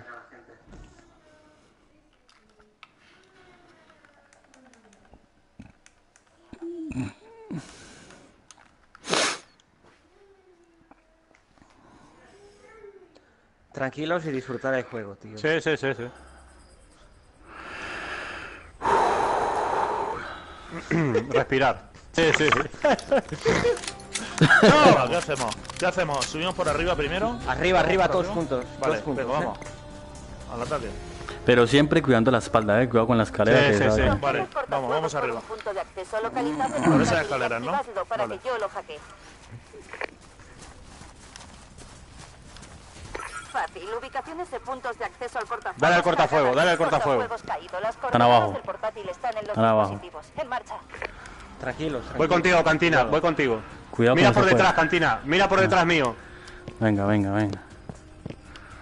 Tranquilos y disfrutar el juego, tío. Sí. Respirar. Sí. Venga, ¿qué hacemos? ¿Subimos por arriba primero? Arriba, todos juntos. Vale, todos juntos. venga, vamos. Al ataque. Pero siempre cuidando la espalda, ¿eh? Cuidado con la escalera. Sí, que sí, salga. sí. Vale, vamos arriba. Un punto de acceso localizado en Por el esas portátil. escaleras, ¿no? Activadlo para Vale. que yo lo hackee. Fácil, ubicaciones de puntos de acceso al cortafuegos. Dale al cortafuego, cargadas, dale al cortafuego. cortafuegos caído. Las Están coordenadas abajo. del portátil están en los Están abajo. dispositivos. En marcha. Tranquilos. Voy contigo, Cantina, voy contigo. Cuidado Mira con por ese detrás, fuego. Cantina, mira por detrás mío. Venga.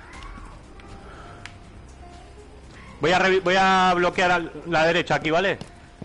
Voy a bloquear la derecha aquí, ¿vale?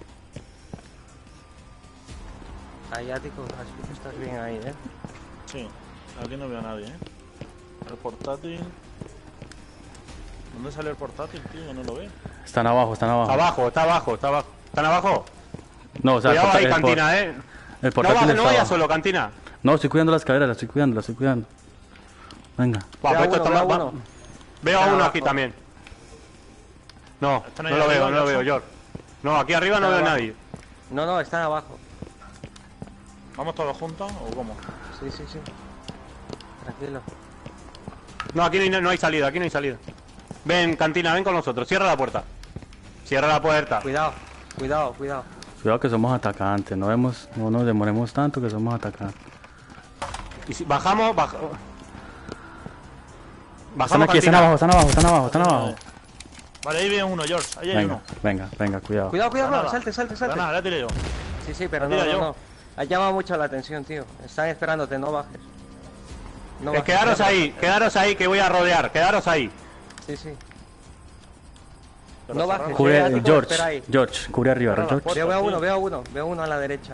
Ahí, Ático, estás bien ahí, ¿eh? Sí, aquí no veo a nadie, El portátil... ¿Dónde sale el portátil, tío? No lo veo. Están abajo, están abajo. Está abajo. ¿Están abajo? No, o sea, Cuidado ahí, el Cantina, El No, portátil no está vayas abajo. solo, Cantina. No, estoy cuidando las caderas, las estoy cuidando. Venga. Va, Veo pues esto uno, está veo más- uno. Veo a Está uno abajo. aquí también. No, ¿Están no ahí lo arriba, veo, Jackson? George. No, aquí arriba no Están veo a abajo. nadie. No, están abajo. ¿Vamos todos juntos o cómo? Sí. Tranquilo. No, aquí no hay salida, aquí no hay salida. Ven, Cantina, ven con nosotros. Cierra la puerta. Cierra la puerta. Cuidado. Cuidado que somos atacantes, no nos demoremos tanto que somos atacantes. Y si bajamos, Están bajamos, aquí, Cantina. están abajo. Vale, ahí veo uno, George. Ahí hay uno. Venga, cuidado. Cuidado, Nada. salte. Nada, ya tiré yo. Sí, pero Tira yo. no. Ha llamado mucho la atención, tío. Están esperándote, no bajes. No bajes. Quedaros ahí que voy a rodear, quedaros ahí. Sí. No bajes. Cubre, Ático, espera ahí. George, cubre arriba, Cierra la George. puerta. Veo uno a la derecha.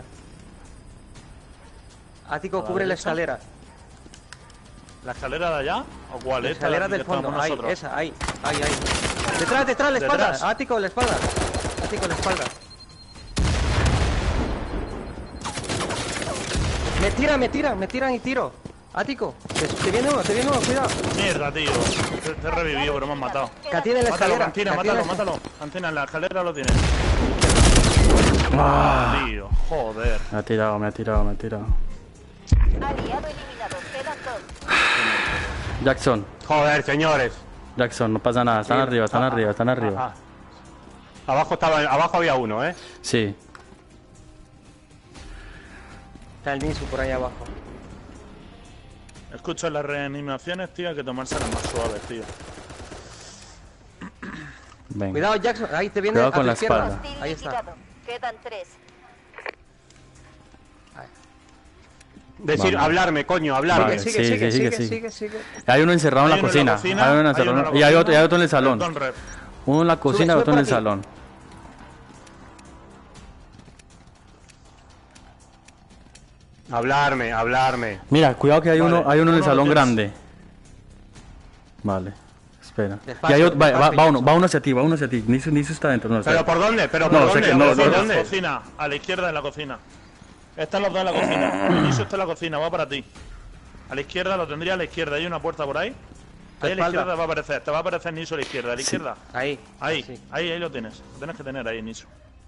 Ático, ¿A la cubre la derecha? escalera. ¿La escalera de allá? ¿O cuál La es? escalera del fondo. Ahí, esa, ahí. Detrás, la espalda. Detrás. Ático, la espalda. Me tiran y tiro. Ático, te viene uno, cuidado. Mierda, tío. Te he revivido, pero me han matado. Catina en la Mátalo, escalera. Cantina, Catina en la mátalo. Cantina, en la escalera lo tienes. Tío, joder. Me ha tirado. Aliado eliminado. Quedan 2. Joder, señores. Jackson, no pasa nada, están arriba. Ajá. Abajo había uno, Sí, Está el Nisu por ahí abajo. Escucho las reanimaciones, tío, hay que tomárselas más suaves, tío. venga. Cuidado, Jackson. Ahí te viene Cuidado a con tu la izquierda. espalda. Hostil Ahí está. liquidado. Quedan 3. Decir, Vamos. hablarme, coño, hablarme. Vale. Sigue. Hay uno encerrado en la Hay uno cocina. Hay uno encerrado en la- y hay otro en el salón. Don Rep. Uno en la cocina y sube otro en por el aquí. salón. Hablarme. Mira, cuidado que hay Vale, uno en el uno lo salón tienes. grande. Vale, espera. Despacio, Y hay otro, despacio, va uno hacia ti. Nisu está dentro. No, ¿Pero espera. por dónde? ¿Pero No, por sé dónde? que no, ¿Pero por no, dónde? Cocina, a la izquierda de la cocina. Están los dos en la cocina. Inicio está en la cocina, va para ti. A la izquierda, lo tendría a la izquierda. Hay una puerta por ahí. Ahí a la espalda. izquierda va a aparecer. Te va a aparecer Niso a la izquierda. A la izquierda. Ahí. Ahí, Sí. ahí lo tienes. Lo tienes que tener ahí, Niso.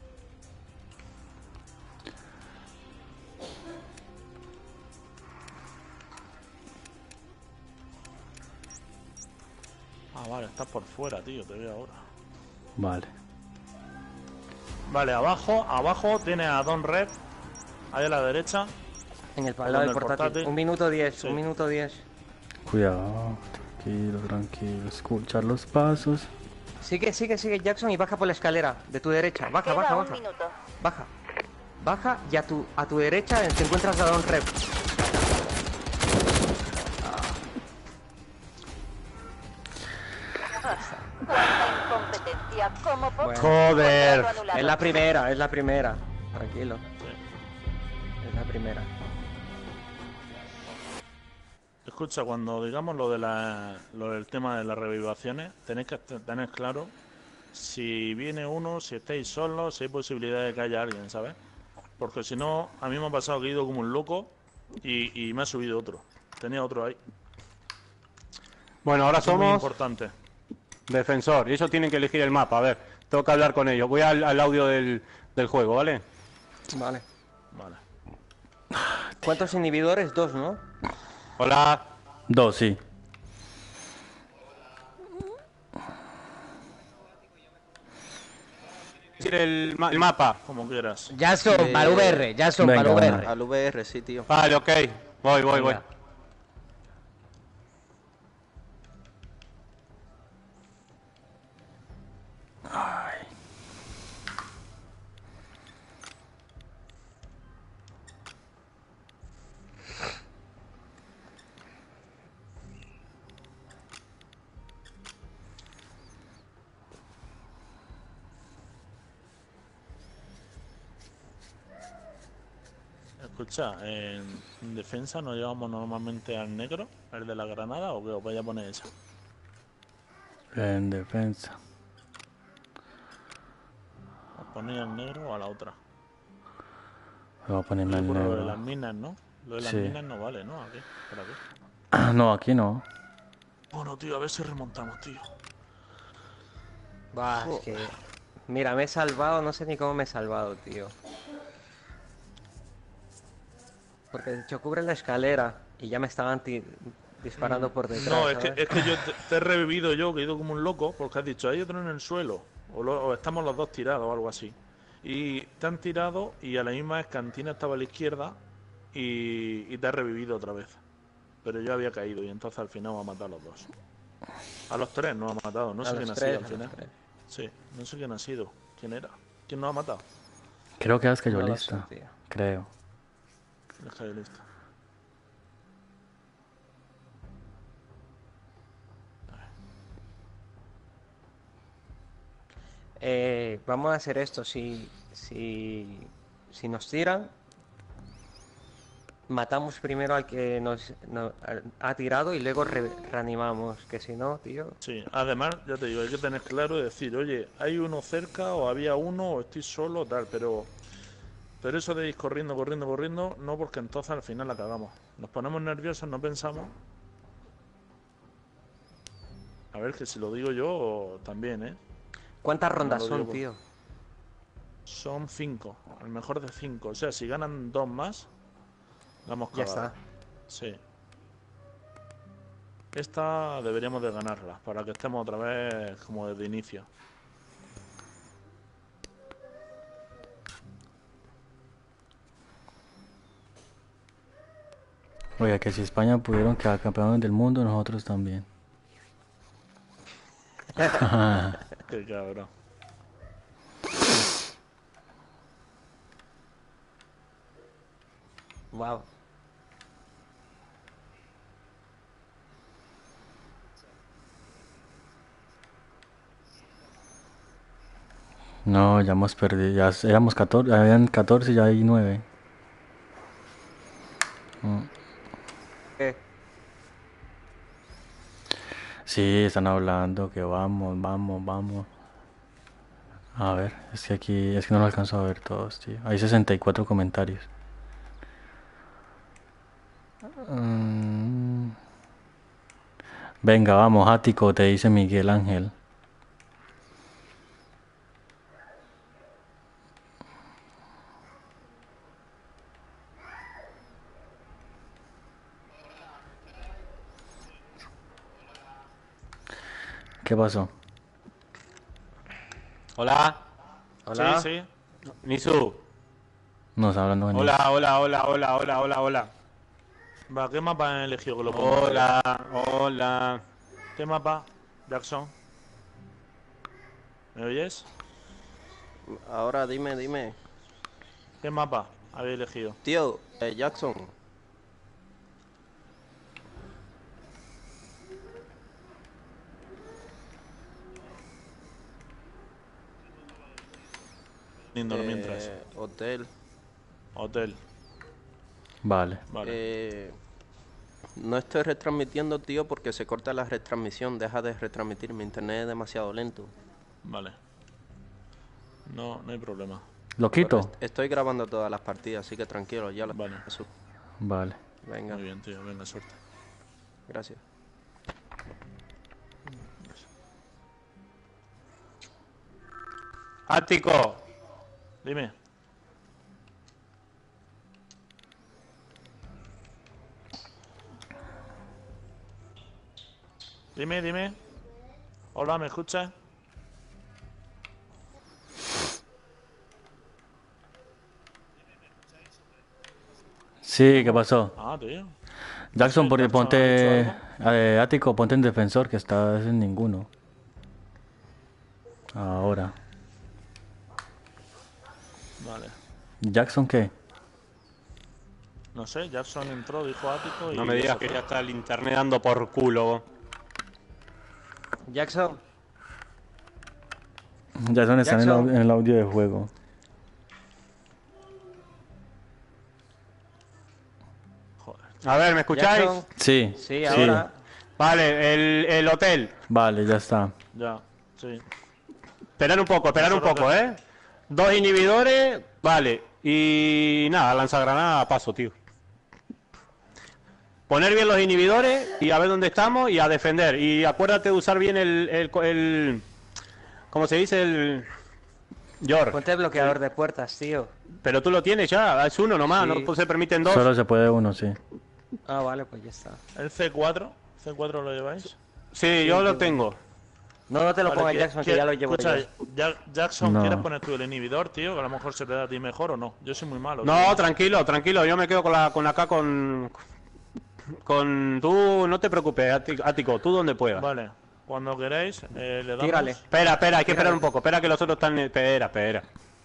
Ah, vale, estás por fuera, tío. Te veo ahora. Vale. Vale, abajo tiene a Don Red. Ahí a la derecha. En el Por lado del donde el portátil. portátil. 1 minuto 10. Sí. 1 minuto 10. Cuidado. Tranquilo. Escuchar los pasos. Sigue, Jackson, y baja por la escalera de tu derecha. Baja. Queda 1 minuto. Baja y a tu derecha te encuentras a Don Rep. Cuánta incompetencia. ¿Cómo por Bueno. Joder. Contrato anulado. Es la primera. Tranquilo. Es la primera. Escucha, cuando digamos lo del tema de las revivaciones, tenéis que tener claro si viene uno, si estáis solos, si hay posibilidad de que haya alguien, ¿sabes? Porque si no, a mí me ha pasado que he ido como un loco y me ha subido otro. Tenía otro ahí. Bueno, ahora Eso es muy somos importante. defensor y ellos tienen que elegir el mapa. A ver, tengo que hablar con ellos. Voy al audio del juego, ¿vale? Vale. Vale. ¿Cuántos inhibidores? 2, ¿no? Hola. 2, sí. Decir el mapa. Como quieras. Jackson, para VR. Jackson, Venga, para venga. VR. Al VR, sí, tío. Vale, ok. Voy. Venga. Escucha, en defensa nos llevamos normalmente al negro, el de la granada, o que os vaya a poner esa. En defensa. ¿Os ponéis al negro o a la otra? Voy a ponerme el Lo de negro. las minas, ¿no? Lo de las Sí. minas no vale, ¿no? Aquí, por aquí. No, aquí no. Bueno, tío, a ver si remontamos, tío. Buah, es que... Mira, me he salvado, no sé ni cómo me he salvado, tío. Porque de hecho cubre la escalera y ya me estaban disparando por detrás, No, ¿sabes? es que yo te he revivido yo, que he ido como un loco, porque has dicho, hay otro en el suelo, o estamos los dos tirados o algo así. Y te han tirado y a la misma vez Cantina estaba a la izquierda y te ha revivido otra vez. Pero yo había caído y entonces al final me ha matado a los dos. A los tres nos ha matado, no A sé los quién ha tres, sido al a final. los tres. Sí, no sé quién ha sido. ¿Quién era? ¿Quién nos ha matado? Creo que es que yo No lo lista. sé, tío. Creo. Deja de listo. Vamos a hacer esto, si nos tiran, matamos primero al que ha tirado y luego reanimamos, que si no, tío... Sí, además, ya te digo, hay que tener claro y decir, oye, hay uno cerca o había uno o estoy solo, tal, pero eso de ir corriendo, no, porque entonces al final la cagamos. Nos ponemos nerviosos, no pensamos. A ver, que si lo digo yo, también, ¿eh? ¿Cuántas rondas lo digo son, por- tío? Son 5, al mejor de 5. O sea, si ganan 2 más, la hemos Ya cagado. está. Sí. Esta deberíamos de ganarla, para que estemos otra vez como desde inicio. Oiga, que si España pudieron quedar campeones del mundo, nosotros también. Qué cabrón. Wow. No, ya hemos perdido. Ya éramos 14, habían 14 y ya hay 9. ¿Qué? Sí, están hablando que vamos. A ver, es que aquí, es que no lo alcanzo a ver todos, tío. Hay 64 comentarios. Mm. Venga, vamos, Ático, te dice Miguel Ángel. ¿Qué pasó? Hola, Hola. Sí, sí. Nisu. No está hablando con Hola, hola. Va, ¿qué mapa han elegido que lo ponga? Hola. ¿Qué mapa, Jackson? ¿Me oyes? Ahora dime. ¿Qué mapa habéis elegido? Tío, Jackson. Lindo mientras. Hotel. Hotel. Vale. Vale. No estoy retransmitiendo, tío, porque se corta la retransmisión. Deja de retransmitir. Mi internet es demasiado lento. Vale. No hay problema. ¿Lo quito? Estoy grabando todas las partidas, así que tranquilo, ya lo Vale. subo. Vale. Venga, Muy bien, tío. Venga, suerte. gracias. Ático. Dime. Dime. Hola, ¿me escuchas? Sí, ¿qué pasó? Ah, tío. Jackson, Sí, porque Jackson, ponte... ¿ha dicho Ático, ponte en defensor, que estás en ninguno. Ahora. Vale. ¿Jackson qué? No sé, Jackson entró, dijo Ático y... No me digas que ya está el internet dando por culo. Jackson. Jackson está Jackson. en el audio de juego. A ver, ¿me escucháis? Jackson. Sí. Sí, ahora. Vale, el hotel. Vale, ya está. Ya, sí. Esperar un poco, ¿eh? 2 inhibidores, vale. Y nada, lanzagranada a paso, tío. Poner bien los inhibidores y a ver dónde estamos y a defender. Y acuérdate de usar bien el ¿cómo se dice? El... George. Ponte el bloqueador de puertas, tío. Pero tú lo tienes ya, es uno nomás, Sí. no se permiten 2. Solo se puede uno, sí. Ah, vale, pues ya está. ¿El C4? ¿C4 lo lleváis? Sí, yo lo tengo. No te lo Vale, pongas, Jackson, que ya lo llevo escucha, yo. Jackson, No. ¿quieres poner tú el inhibidor, tío? Que a lo mejor se te da a ti mejor o no. Yo soy muy malo. No, tío. tranquilo, yo me quedo con la K con tú, no te preocupes, Ático, tú donde puedas. Vale, cuando queráis, le damos... Tírale. Espera, hay que esperar un poco, espera que los otros están... Espera.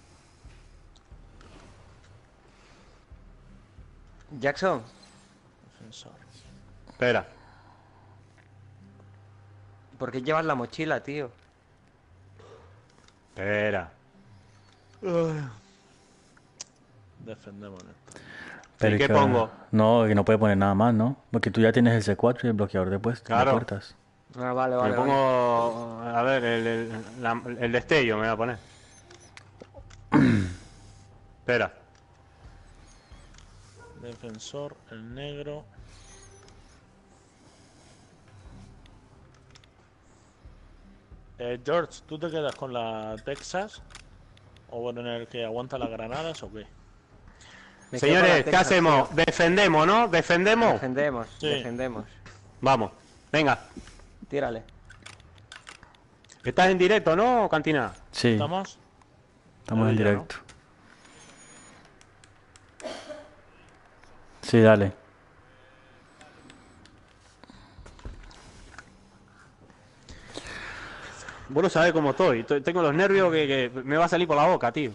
Jackson, Defensor. Espera. ¿por qué llevas la mochila, tío? Espera. Defendemos esto. Pero qué es que- pongo? No, que no puede poner nada más, ¿no? Porque tú ya tienes el C4 y el bloqueador de Claro. puertas. Ah, vale, Me pongo... A ver, el destello me voy a poner. Espera. Defensor, el negro. George, ¿tú te quedas con la Texas? ¿O bueno, en el que aguanta las granadas o qué? Me quedo con Señores, la ¿qué Texas, hacemos? tío. ¿Defendemos, no? ¿Defendemos? Defendemos, Sí. defendemos. Vamos, venga. Tírale. ¿Estás en directo, no, Cantina? Sí, ¿Estamos? estamos en Ya, ¿no? directo. Sí, dale. Vos no sabés cómo estoy. Tengo los nervios que me va a salir por la boca, tío.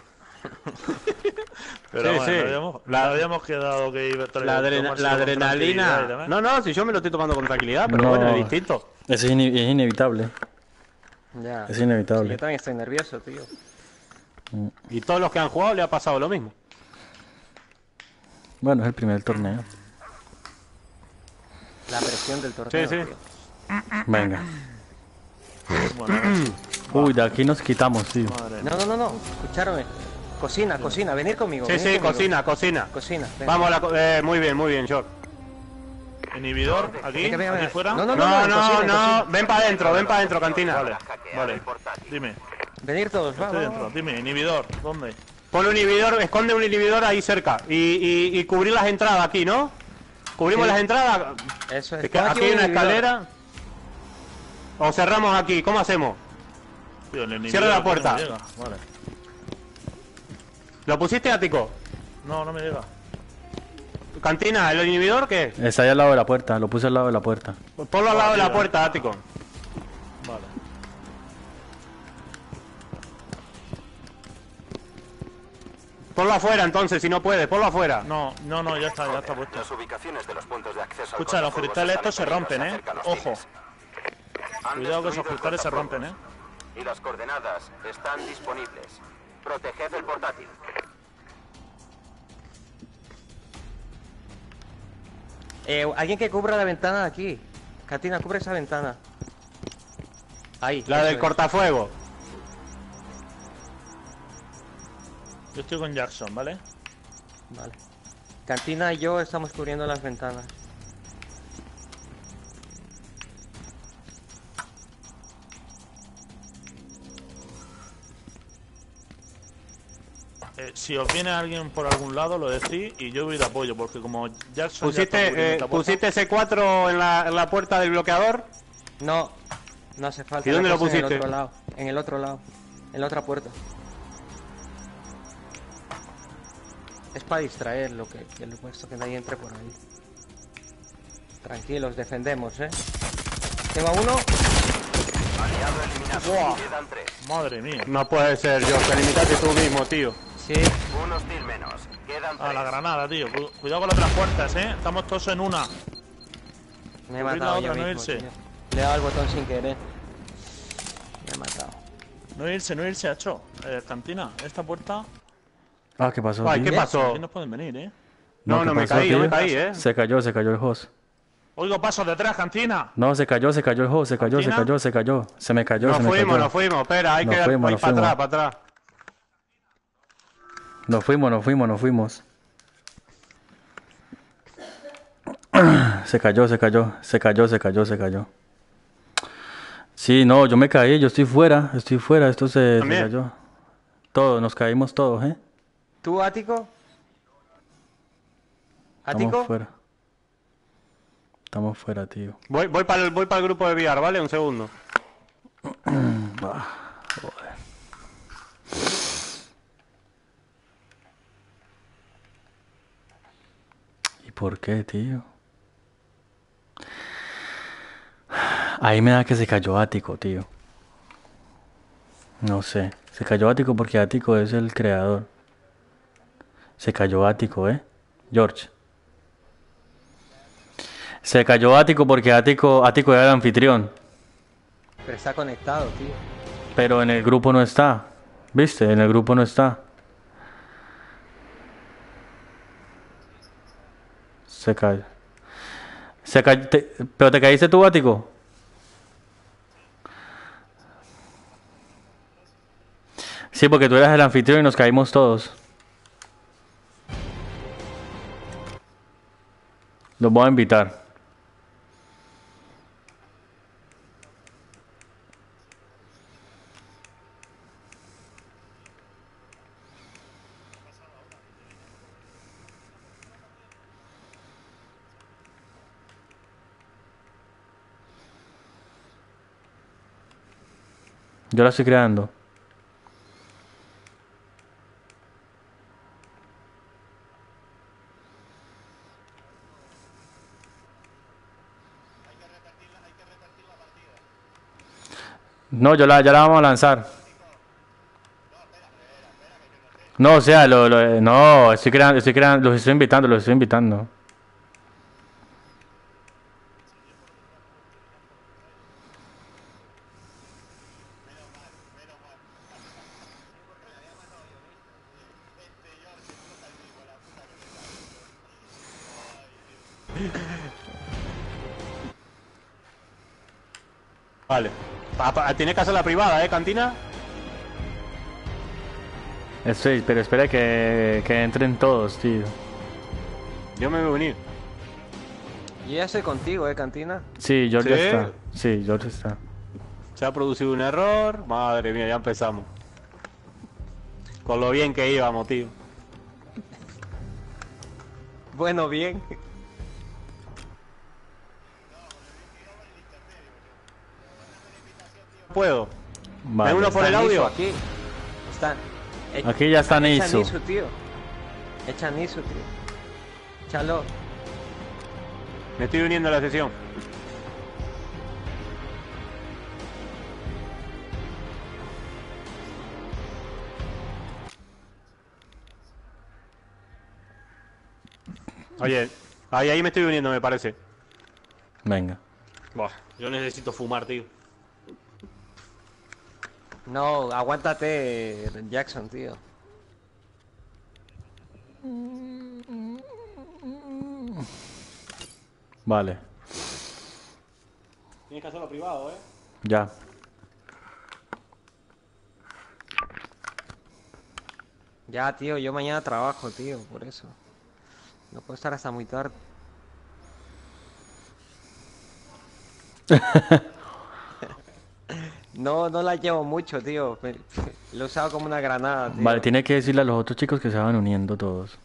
Pero Sí, bueno, sí. no habíamos quedado que iba a La adrenalina. No, si yo me lo estoy tomando con tranquilidad, pero No. bueno, es distinto. Es inevitable. Ya. Es Sí, inevitable. yo también estoy nervioso, tío. Y todos los que han jugado le ha pasado lo mismo. Bueno, es el primer torneo. La presión del torneo. Sí. tío. Venga. Bueno, a ver. Uy, de aquí nos quitamos, tío. Madre. No. Escucharme. Cocina, venir conmigo. Sí, venir conmigo. cocina. Cocina. venga. Vamos, muy bien, George. Inhibidor, aquí, Venga, aquí fuera. No, No, ven para adentro, Cantina. Vale, dime. Venir todos, va, Estoy va, dentro. va. Dime, inhibidor, ¿dónde? Pon un inhibidor, esconde un inhibidor ahí cerca. Y cubrir las entradas aquí, ¿no? ¿Cubrimos Sí. las entradas? Eso es. Es que Pon aquí hay un una inhibidor. escalera. O cerramos aquí, ¿cómo hacemos? Tío, el inhibidor Cierra la que no puerta. me llega. Vale. ¿Lo pusiste, Ático? No me llega. Cantina, ¿el inhibidor qué? Está ahí al lado de la puerta, lo puse al lado de la puerta. Ponlo al lado de la Tira. puerta, Ático. Vale. Ponlo afuera entonces, si no puedes, ponlo afuera. No, ya está puesto. Las ubicaciones de los puntos de acceso al Escucha, los cortafuegos cristales están estos se impedidos, rompen, acerca a los Ojo. tiles. Han Cuidado que esos destruido el cristales se rompen, cortafuegos y las coordenadas están disponibles. Proteged el portátil. Alguien que cubra la ventana de aquí. Catina, cubre esa ventana. Ahí. La eso del es. cortafuego. Yo estoy con Jackson, ¿vale? Vale. Cantina y yo estamos cubriendo las ventanas. Si os viene alguien por algún lado, lo decís y yo voy de apoyo, porque como Jackson ya está cubriendo esta puerta- ¿Pusiste C4 en la puerta del bloqueador? No, no hace falta. ¿Y dónde lo puse En el pusiste? otro lado. En el otro lado. En la otra puerta. Es para distraer lo que he puesto, que nadie entre por ahí. Tranquilos, defendemos, Tengo a uno. Aliado eliminado. Quedan 3. Madre mía. No puede ser, yo, que limitaste tú mismo, tío. Sí. Un hostil menos. Quedan 3. A la granada, tío. Cuidado con las otras puertas, Estamos todos en una. Me he Cubrir matado la yo otra, no mismo, irse. tío. Le he dado el botón sin querer. Me he matado. No irse, Hacho. Cantina, esta puerta. Ah, ¿qué pasó? Ay, tío? ¿qué pasó? Aquí nos pueden venir, No, ¿qué no, me pasó, caí, yo me tío? caí, Se cayó el host. Oigo pasos detrás, cantina. No, se cayó el host, se cayó. Se me cayó, Nos se me fuimos, cayó. nos fuimos. Espera, hay Nos que fuimos, ir nos para fuimos. atrás, para atrás. Nos fuimos. Se cayó. Sí, no, yo me caí, yo estoy fuera, esto se También. cayó. Todos, nos caímos todos, ¿eh? ¿Tú, Ático? ¿Ático? Estamos fuera, tío. Voy para el grupo de VR, ¿vale? Un segundo. Joder. ¿Y por qué, tío? Ahí me da que se cayó Ático, tío. No sé. Se cayó Ático porque Ático es el creador. Se cayó Ático, George. Se cayó Ático porque Ático era el anfitrión. Pero está conectado, tío. Pero en el grupo no está. ¿Viste? En el grupo no está. Se cayó. ¿Pero te caíste tú, Ático? Sí, porque tú eras el anfitrión y nos caímos todos. Los voy a invitar. Yo la estoy creando. No, ya la vamos a lanzar. No, o sea, no, estoy creando, los estoy invitando. Vale. Tienes que hacer la privada, cantina. Pero espera que entren todos, tío. Yo me voy a unir. Yo ya estoy contigo, Cantina. Sí, George ¿Sí? está. Sí, George está. Se ha producido un error. Madre mía, ya empezamos. Con lo bien que íbamos, tío. Bueno, bien. ¿Puedo? Vale. ¿Me uno por el audio? Aquí. Están. Aquí ya están Echan ISO. ISO, tío. Echan ISO, tío. Échalo. Me estoy uniendo a la sesión. Oye, ahí me estoy uniendo, me parece. Venga. Buah, yo necesito fumar, tío. No, aguántate, Jackson, tío. Vale. Tienes que hacerlo privado, Ya. Ya, tío, yo mañana trabajo, tío, por eso. No puedo estar hasta muy tarde. No la llevo mucho, tío. Lo he usado como una granada, tío. Vale, tiene que decirle a los otros chicos que se van uniendo todos.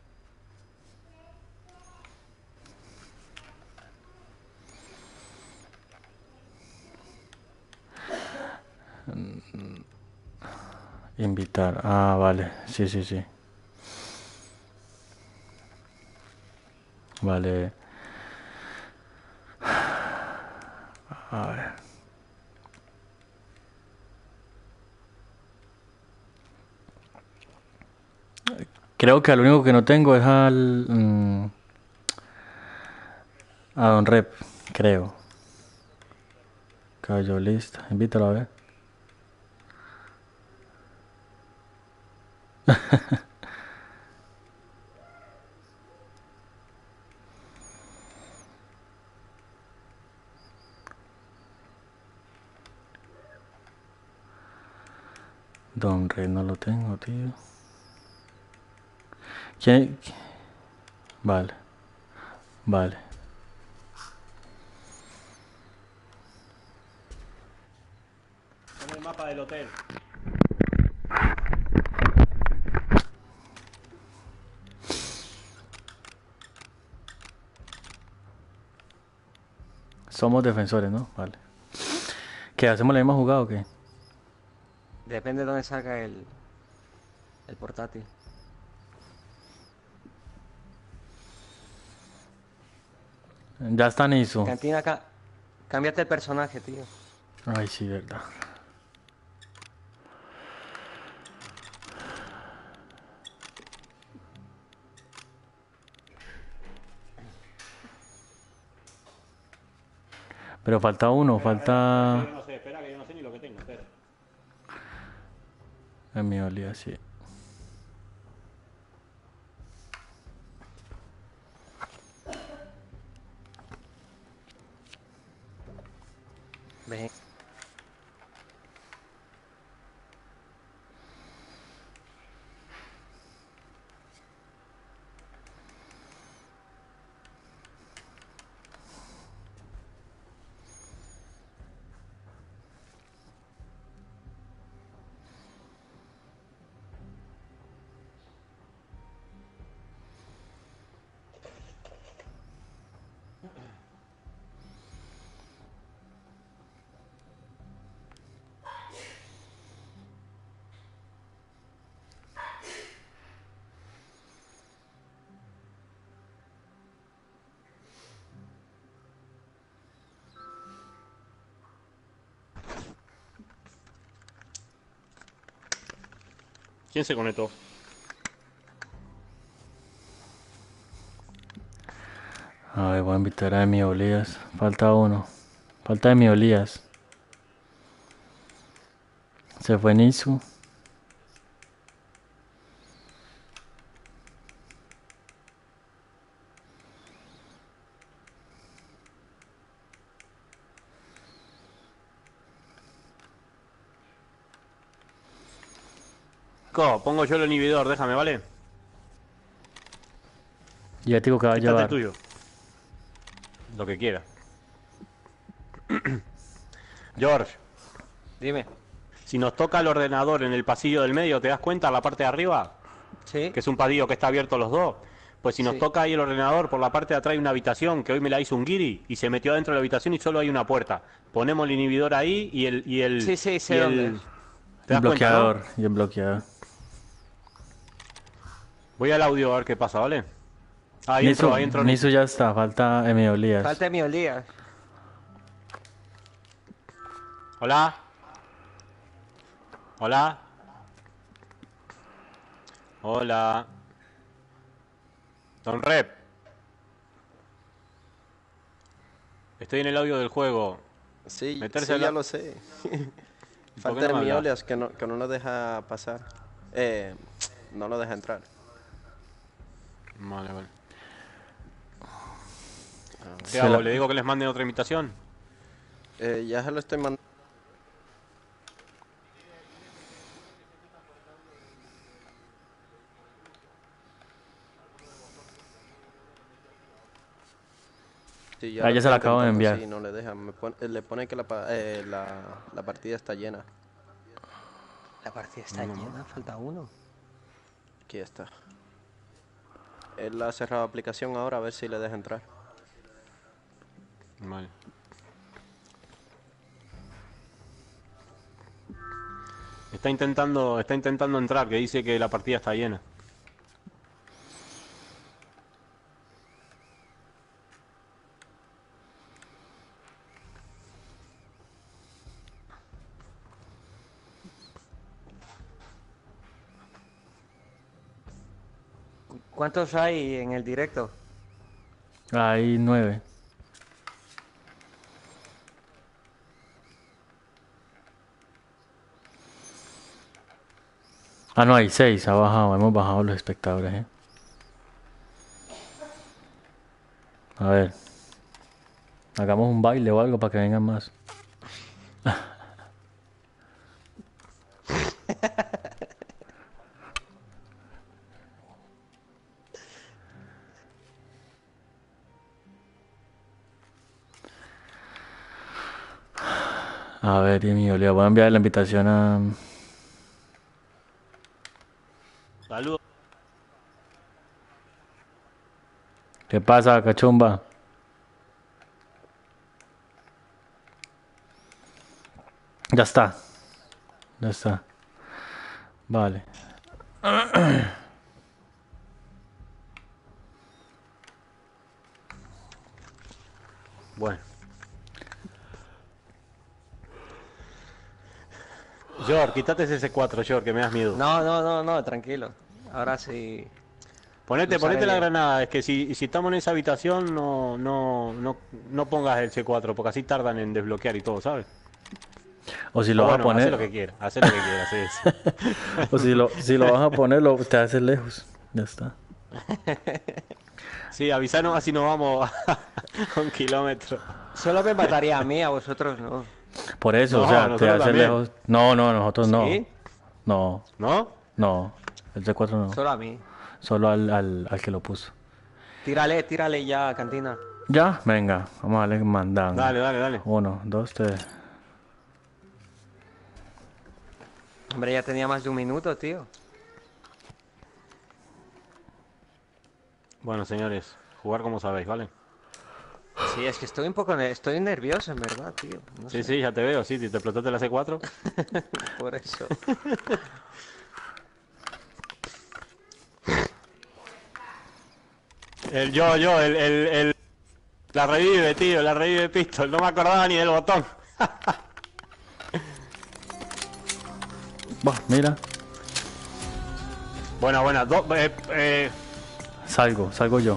Invitar. Ah, vale. Sí. Vale. A ver. Creo que al único que no tengo es a Don Rep, creo. Caballo lista, invítalo a ver. Don Red no lo tengo, tío. ¿Quién? Vale. Vale. En el mapa del hotel. Somos defensores, ¿no? Vale. ¿Qué? ¿Hacemos la misma jugada o qué? Depende de dónde salga el portátil. Ya está Nisu. Cantina, cámbiate el personaje, tío. Ay, sí, verdad. Pero falta uno, falta... Yo no sé, espera que yo no sé ni lo que tengo, espera. En mi olía, sí. Ven. ¿Quién se conectó? A ver, voy a invitar a Emi Olías. Falta uno. Falta Emi Olías. Se fue Nisu. Pongo yo el inhibidor, déjame, ¿vale? Ya te digo que va a Quítate llevar. el tuyo. Lo que quiera. George, Dime. si nos toca el ordenador en el pasillo del medio, ¿te das cuenta? La parte de arriba, Sí. que es un pasillo que está abierto los dos. Pues si nos Sí. toca ahí el ordenador, por la parte de atrás hay una habitación, que hoy me la hizo un guiri, y se metió adentro de la habitación y solo hay una puerta. Ponemos el inhibidor ahí y el... Sí, sí, sé y dónde es. ¿Te El das cuenta, no? bloqueador. Y el bloqueador. Voy al audio a ver qué pasa, ¿vale? Ahí entró, ahí entró. Nisu ya está. Falta Emi Olías. Falta mi olía. Hola. Hola. Hola. Don Rep. Estoy en el audio del juego. Sí, Meterse sí, a la- ya lo sé. ¿Por qué Falta no el me habla? Miolias que no nos deja pasar. No lo deja entrar. Vale, vale. ¿Qué Se hago? la- ¿Le digo que les manden otra invitación? Ya se lo estoy mandando. Sí, Ah, lo ya se la estoy acabo de intentando, enviar. Sí, no le deja. Le pone que la partida está llena. La partida está llena, falta uno. Aquí está. Él ha cerrado la aplicación ahora a ver si le deja entrar. Vale. Está intentando entrar, que dice que la partida está llena. ¿Cuántos hay en el directo? Hay 9. Ah, no, hay 6. Ha bajado. Hemos bajado los espectadores, A ver. Hagamos un baile o algo para que vengan más. A ver, Dios mío, le voy a enviar la invitación a... Saludos. ¿Qué pasa, cachumba? Ya está. Ya está. Vale. Bueno. Jor, quítate ese C4, Jor, que me das miedo. No, tranquilo. Ahora sí. Ponete Lo sabe la bien. granada, es que si estamos en esa habitación no pongas el C4, porque así tardan en desbloquear y todo, ¿sabes? O si lo O vas bueno, a hace lo poner... que quiera, hace lo que quiera, sí, sí. O si lo vas a poner, te haces lejos. Ya está. Sí, avisanos así nos vamos a un kilómetro. Solo me mataría a mí, a vosotros no. Por eso, No, o sea, te nosotros haces también. lejos. No, nosotros no. ¿Sí? No, ¿No? no. El C4 no. Solo a mí. Solo al que lo puso. Tírale ya, cantina. ¿Ya? Venga, vamos a darle mandando. Dale. 1, 2, 3. Hombre, ya tenía más de un minuto, tío. Bueno, señores, jugar como sabéis, ¿vale? Sí, es que estoy un poco... Estoy nervioso, en verdad, tío. No Sí, sé, sí, ya te veo, sí, te explotaste la C4. por eso. La revive, tío, la revive Pistol, no me acordaba ni del botón. Buah, mira. Buena, Salgo yo.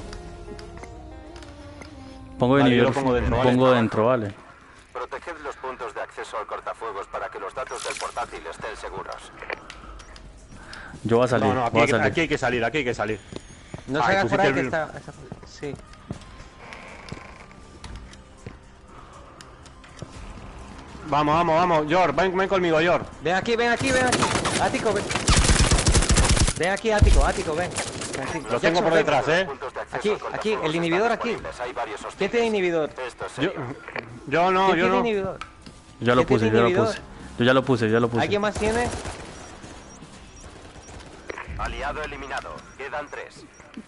Pongo Vale, yo inhibidor, lo pongo dentro, ¿vale? pongo dentro, vale. Proteged los puntos de acceso al cortafuegos para que los datos del portátil estén seguros. Yo voy a salir, No, voy a salir. aquí hay que salir. No Ay, salgas por pusiste ahí que el- está... Sí. Vamos, Jor, ven conmigo, Jor. Ven aquí. Ático, ven. Ven aquí, Ático, ven. Aquí. Lo tengo por ven. detrás, ¿eh? Puntos de acceso Aquí, al aquí, cortafuegos el inhibidor están aquí. disponibles. Hay varios hostiles. ¿Quién tiene inhibidor? Esto es Yo, serio. yo no, ¿Quién yo tiene no. inhibidor? Ya lo ¿Quién puse, tiene ya lo inhibidor? puse. Yo ya lo puse. ¿Alguien más tiene? Aliado eliminado. Quedan 3.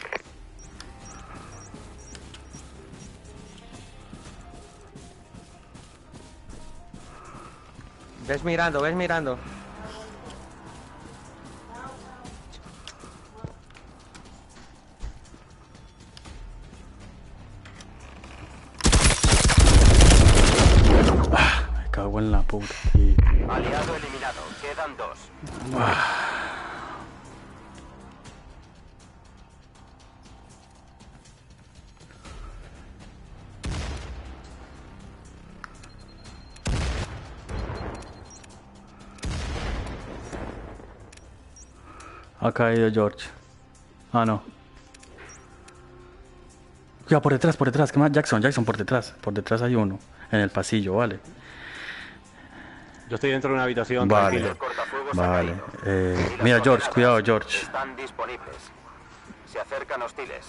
Ves mirando. Me cago en la puta, tío. Aliado eliminado. Quedan 2. Ha caído George. Ah, no. Cuidado, por detrás. ¿Qué más? Jackson, por detrás. Por detrás hay uno. En el pasillo, vale. Yo estoy dentro de una habitación, Vale. tranquilo. El cortafuegos ha Vale. caído. Y las Mira, George, coordenadas cuidado, George. Están disponibles. Se acercan hostiles.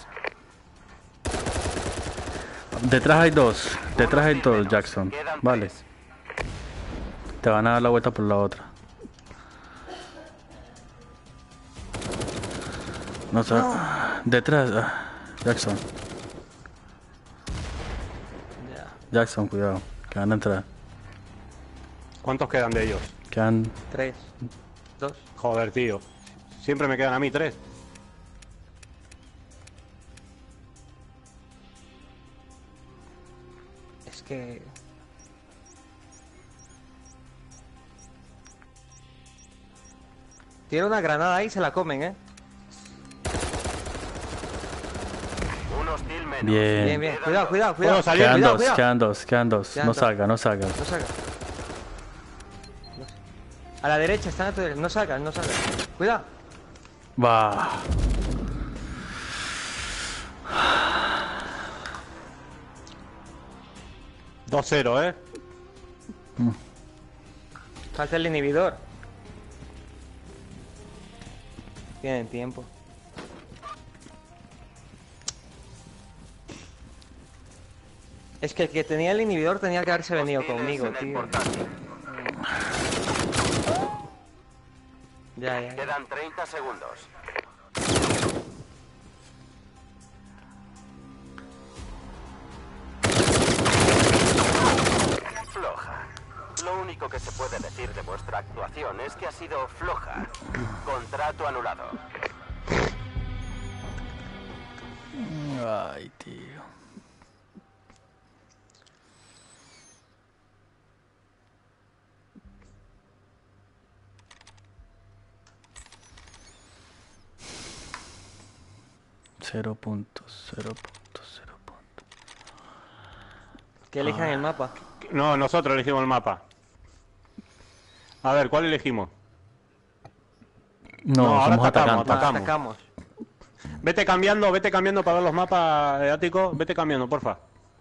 Detrás hay dos, Jackson. Vale. Te van a dar la vuelta por la otra. No sé. Detrás, Jackson. Jackson, cuidado. Que van a entrar. ¿Cuántos quedan de ellos? Quedan 3, 2. Joder, tío. Siempre me quedan a mí 3. Es que... Tiene una granada ahí y se la comen, ¿eh? Un hostil menos. bien. Bien. Cuidado. ¿Puedo salir? Quedan Cuidado, dos, cuidado. quedan dos. Quedan No dos. salga. No salga. A la derecha, están a tu derecha. No salgan. Cuidado. Va. Dos 0, ¿eh? Falta el inhibidor. Tienen tiempo. Es que el que tenía el inhibidor tenía que haberse venido Hostiles conmigo, en el tío. portátil. Ya. Quedan 30 segundos. Floja. Lo único que se puede decir de vuestra actuación es que ha sido floja. Contrato anulado. Ay, tío. Cero puntos. Que elijan el mapa. No, nosotros elegimos el mapa. A ver, ¿cuál elegimos? No, ahora somos atacamos. Atacamos. Vete cambiando para ver los mapas, Ático. Vete cambiando, porfa.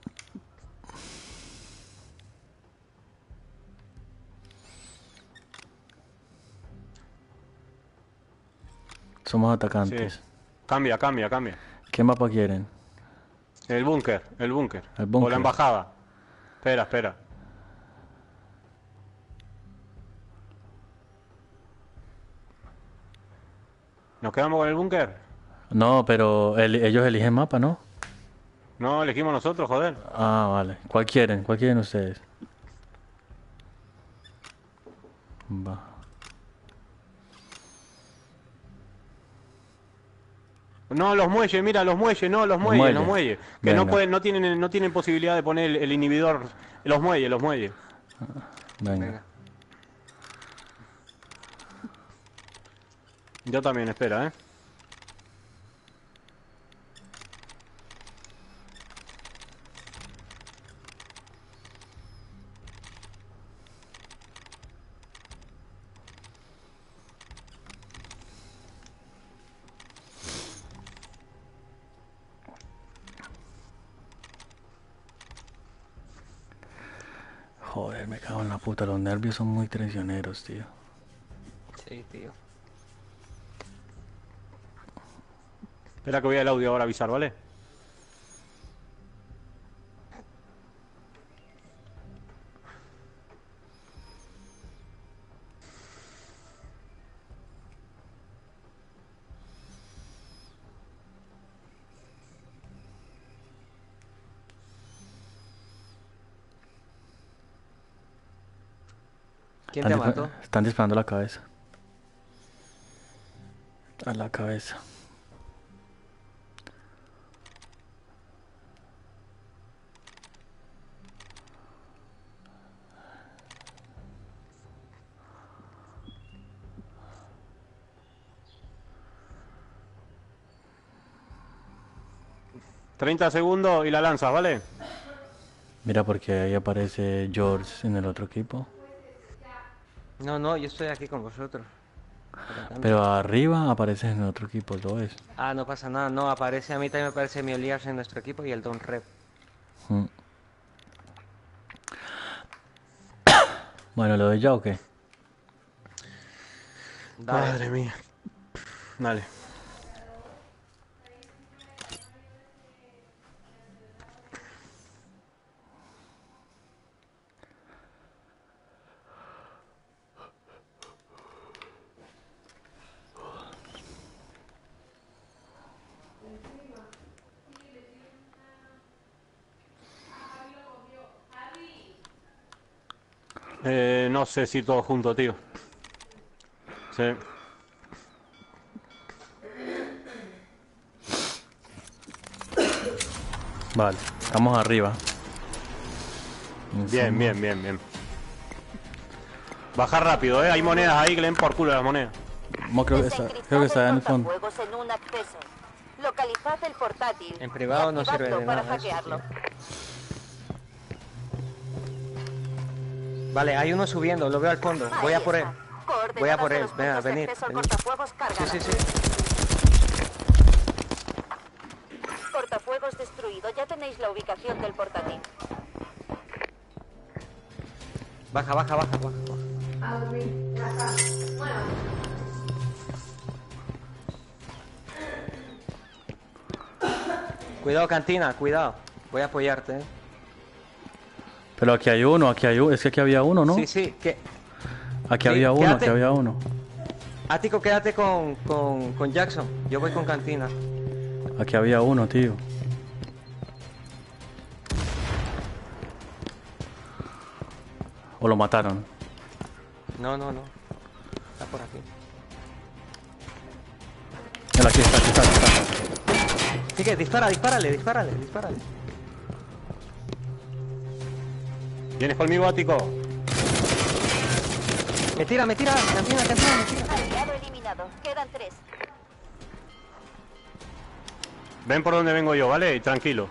Somos atacantes. Sí. Cambia. ¿Qué mapa quieren? El búnker. El O búnker. la embajada. Espera. ¿Nos quedamos con el búnker? No, pero ellos eligen mapa, ¿no? No, elegimos nosotros, joder. Ah, vale. ¿Cuál quieren? ¿Cuál quieren ustedes? Va. No, los muelles, mira, los muelles. Los muelles. Que no Venga. pueden, no tienen posibilidad de poner el inhibidor. Los muelles. Venga. Yo también, espera, Joder, me cago en la puta. Los nervios son muy traicioneros, tío. Sí, tío. Espera que voy al audio ahora a avisar, ¿vale? ¿Quién te mató? Están disparando a la cabeza. A la cabeza. ...30 segundos y la lanzas, ¿vale? Mira, porque ahí aparece George en el otro equipo. No, yo estoy aquí con vosotros. Pero arriba aparece en el otro equipo, lo ves. Ah, no pasa nada, no, aparece, a mí también me aparece mi Elias en nuestro equipo y el Don Rep. Bueno, ¿lo doy ya o qué? Dale. Madre mía. Dale. No sé si todo junto, tío. Sí. Vale, estamos arriba. Bien. Baja rápido, hay monedas ahí que le den por culo las monedas. Creo que está en el fondo. Portafuegos en un acceso. Localizad el portátil. En privado y no sirve de activadlo para nada eso, hackearlo. tío. Vale, hay uno subiendo, lo veo al fondo. Voy a por él. Voy a por él. Venga, venid. Sí. Portafuegos destruido. Ya tenéis la ubicación del portátil. Baja. Cuidado, cantina, cuidado. Voy a apoyarte, Pero aquí hay uno, es que aquí había uno, ¿no? Sí, que... Aquí había uno, quédate. aquí había uno. Ático, quédate con Jackson. Yo voy con Cantina. Aquí había uno, tío. ¿O lo mataron? No. Está por aquí. Mira, aquí está. Sigue, dispárale. ¿Vienes conmigo, Ático? Me tira, Cantina, me tira. Aliado eliminado. Quedan 3. Ven por donde vengo yo, ¿vale? Y tranquilo.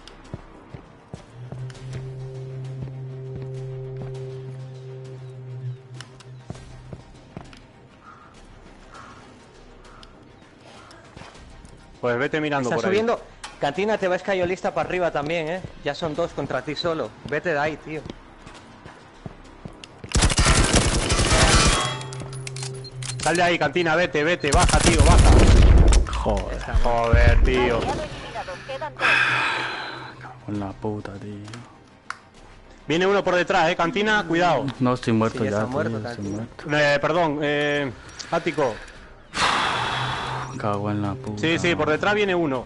Pues vete mirando Está por subiendo. ahí. Cantina, te vas cayolista para arriba también, ¿eh? Ya son 2 contra ti solo. Vete de ahí, tío. Sal de ahí, Cantina, vete, baja, tío, baja. Joder, tío. Aliado eliminado. Quedan 3. Con la puta, tío. Viene uno por detrás, Cantina, cuidado. No, estoy muerto Sí, ya ya, está tío, muerto, estoy Cantina. muerto. Perdón, Ático. Cago en la puta. Sí, por detrás viene uno.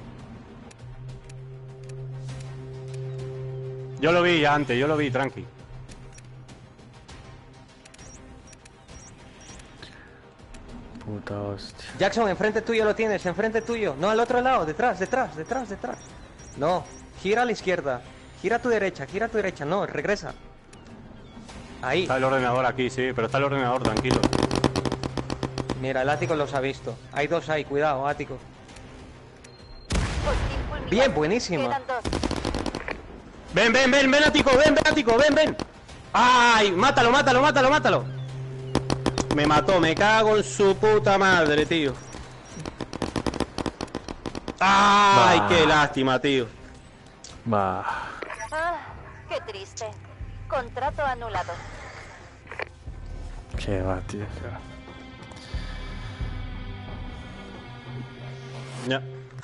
Yo lo vi ya antes, tranqui. Puta hostia. Jackson, enfrente tuyo lo tienes, enfrente tuyo. No, al otro lado, detrás. No, gira a la izquierda. Gira a tu derecha. No, regresa. Ahí. Está el ordenador aquí, sí, pero está el ordenador, tranquilo. Mira, el Ático los ha visto. Hay 2 ahí, cuidado, Ático. Hostil fulminado. Bien, buenísima. Quedan 2. Ven, Ático, ven. ¡Ay! Mátalo. Me mató, me cago en su puta madre, tío. ¡Ay, Bah. qué lástima, tío! Va. Ah, qué triste. Contrato anulado. Qué va, tío. Ya.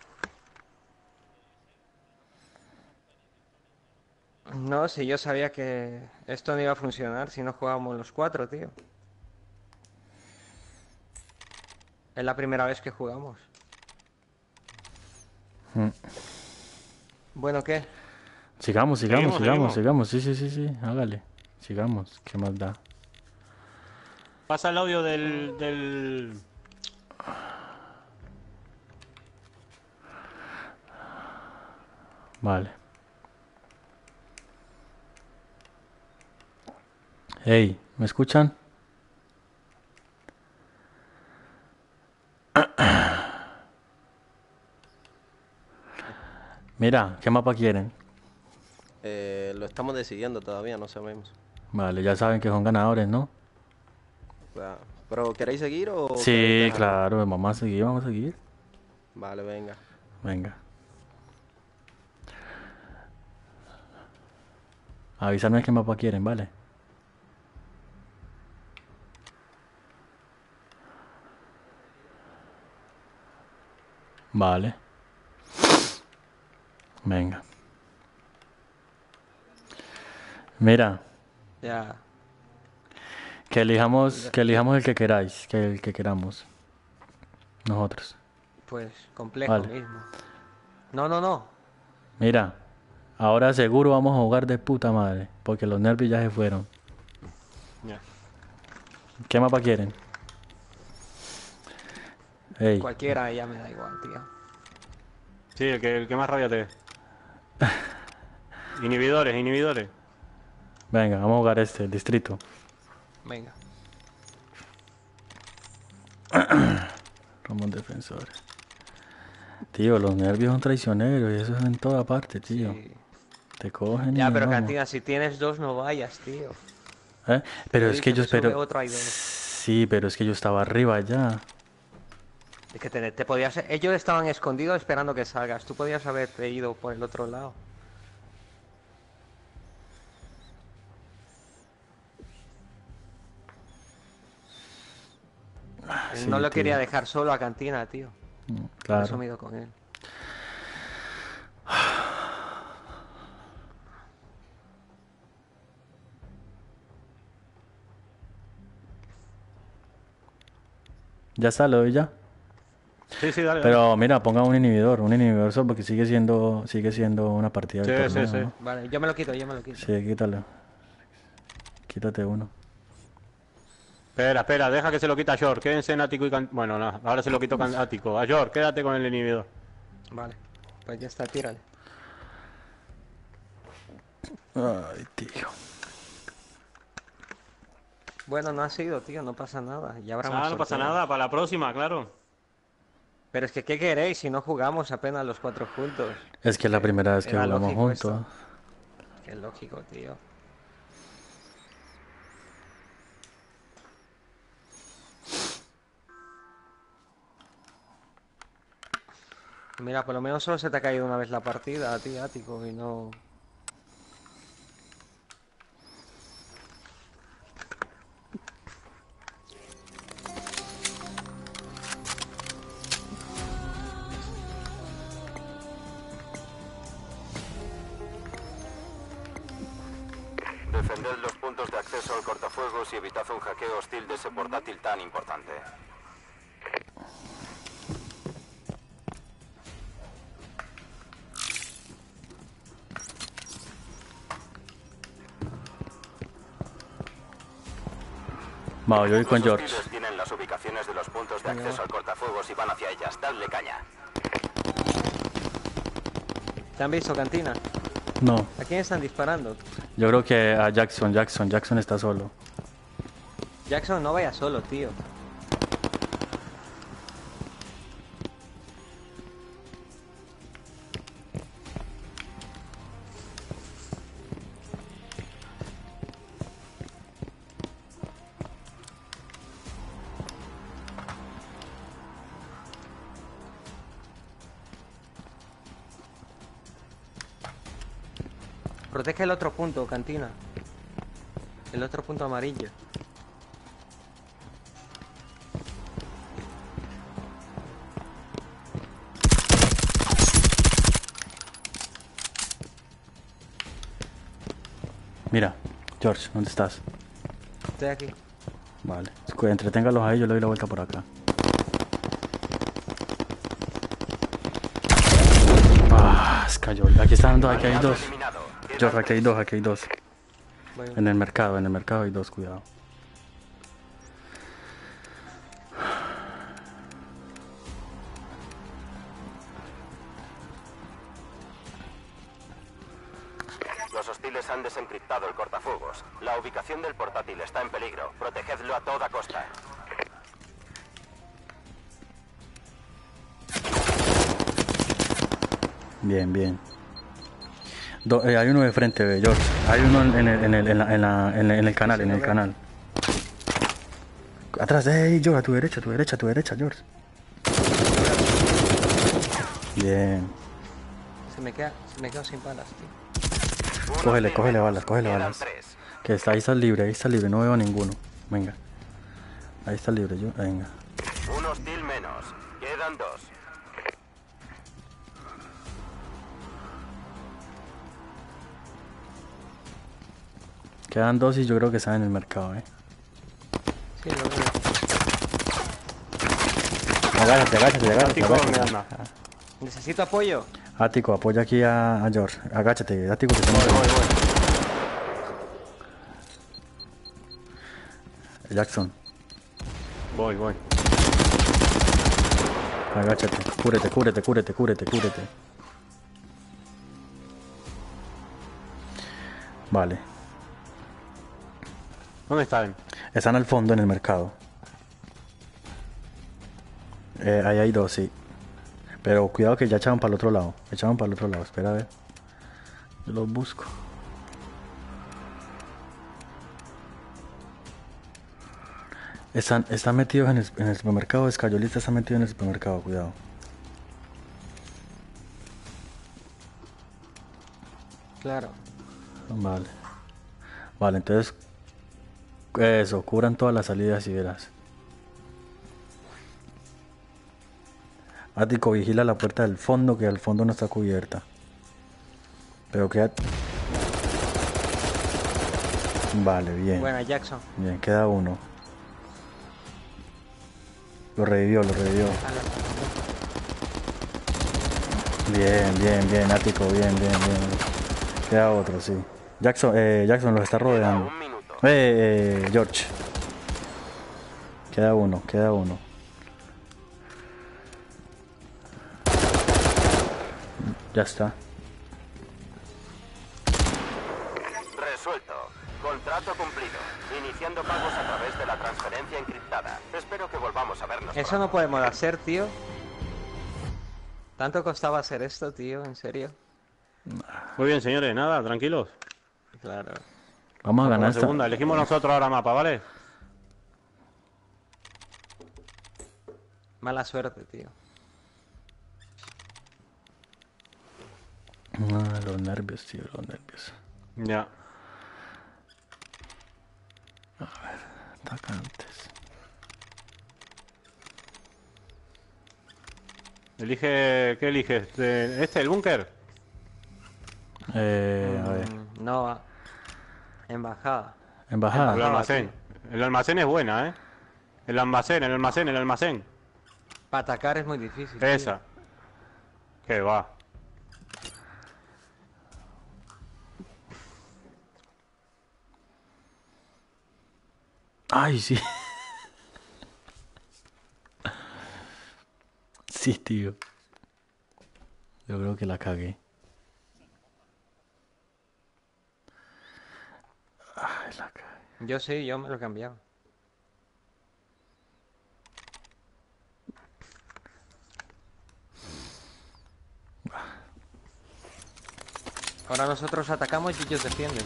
No, si yo sabía que esto no iba a funcionar si no jugábamos los 4, tío. Es la primera vez que jugamos. Bueno, ¿qué? Sigamos. Seguimos. Sí, hágale. Sigamos, ¿qué más da? Pasa el audio del... Vale. Hey, ¿me escuchan? Mira, ¿qué mapa quieren? Lo estamos decidiendo todavía, no sabemos. Vale, ya saben que son ganadores, ¿no? ¿Pero queréis seguir o...? Sí, queréis dejarlo? claro, vamos a seguir. Vale, venga. Venga. Avísame qué mapa quieren, ¿vale? Vale. Venga. Mira, Ya. que elijamos el que queráis, el que queramos. Nosotros. Pues complejo Vale. mismo. No. Mira, ahora seguro vamos a jugar de puta madre, porque los nervios ya se fueron. Ya. ¿Qué mapa quieren? Ey, Cualquiera ya me da igual, tío. Sí, el que más rabia te dé. Inhibidores. venga, vamos a jugar el distrito. Venga. Somos defensores. Tío, los nervios son traicioneros y eso es en toda parte, tío. Sí. Te cogen y Ya, nos pero vamos. Cantina, si tienes 2 no vayas, tío. ¿Eh? Pero He es que dicho yo que sube espero. otro, hay 2. Sí, pero es que yo estaba arriba ya. Es que te podías... Ellos estaban escondidos esperando que salgas. Tú podías haberte ido por el otro lado. Sí, No lo tío. quería dejar solo a Cantina, tío. Por eso Claro. me he ido con él. Ya está, lo doy ya. Sí, sí, dale. Pero mira, ponga un inhibidor solo porque sigue siendo una partida de Sí, torneo, sí, sí. ¿no? Vale, yo me lo quito, yo me lo quito. Sí, quítalo. Quítate uno. Espera, deja que se lo quita Yor. Quédense en Ático y Bueno, no, ahora se lo quito Ático. A Yor, quédate con el inhibidor. Vale, pues ya está, tírale. Ay, tío. Bueno, no ha sido, tío, no pasa nada. Ya habrá más No pasa sorteos. nada, para la próxima, claro. Pero es que, ¿qué queréis si no jugamos apenas los 4 juntos? Es que es la primera vez que Era jugamos lógico juntos. esto. Qué lógico, tío. Mira, por lo menos solo se te ha caído una vez la partida a ti, Ático, y no... Defended los puntos de acceso al cortafuegos y evitad un hackeo hostil de ese portátil tan importante. Vamos, yo voy con Los George. hostiles tienen las ubicaciones de los puntos de acceso al cortafuegos y van hacia ellas. Dadle caña. ¿Te han visto, Cantina? No, ¿A quién están disparando? yo creo que a Jackson está solo. Jackson, no vaya solo, tío. Protege el otro punto, Cantina. El otro punto amarillo. Mira, George, ¿dónde estás? Estoy aquí. Vale, entreténgalos ahí, yo le doy la vuelta por acá. Ah, es cayó. Aquí están dos, aquí hay dos. George, aquí hay dos. Bueno. En el mercado hay dos, cuidado. Los hostiles han desencriptado el cortafuegos. La ubicación del portátil está en peligro. Protegedlo a toda costa. Bien, bien. Hay uno de frente, ve, George. Hay uno en el canal, Atrás, George, a tu derecha, George. Bien. Se me quedo sin balas, tío. Cógele balas. Que ahí está libre, no veo ninguno. Venga. Ahí está libre, yo, venga. Un hostil menos. Quedan dos. Quedan dos y yo creo que están en el mercado, Sí, lo veo. Agáchate. Necesito apoyo. Ático, apoya aquí a George. Agáchate, Ático, que te Jackson. Voy. Agáchate, cúrete. Vale. ¿Dónde están? Están al fondo en el mercado. Ahí hay dos, sí. Pero cuidado que ya echaron para el otro lado. Espera a ver. Yo los busco. Están metidos en el supermercado. Escayolista está metido en el supermercado, cuidado. Claro. Vale, entonces eso, cubran todas las salidas y verás. Ático, vigila la puerta del fondo, que al fondo no está cubierta. Pero queda... Vale, bien. Buena, Jackson. Bien, queda uno. Lo revivió. Bien, Ático, bien. Queda otro, sí. Jackson los está rodeando. George. Queda uno. Ya está. Resuelto. Contrato cumplido. Iniciando pagos a través de la transferencia encriptada. Espero que volvamos a vernos. Eso no podemos hacer, tío. ¿Tanto costaba hacer esto, tío? ¿En serio? Muy bien, señores, nada, tranquilos. Claro. Vamos a ganar La esta. segunda, elegimos nosotros ahora mapa, ¿vale? Mala suerte, tío. Los nervios, tío, Ya. Atacantes. ¿Elige? ¿Qué eliges? ¿El búnker? A ver. No, embajada. Embajada. El almacén. El almacén es buena, ¿eh? El almacén. Para atacar es muy difícil. tío. Esa. ¿Qué va? Ay, sí. Sí, tío. Yo creo que la cagué. Ay, la cagué. Yo sí, yo me lo he cambiado. Ahora nosotros atacamos y ellos defienden.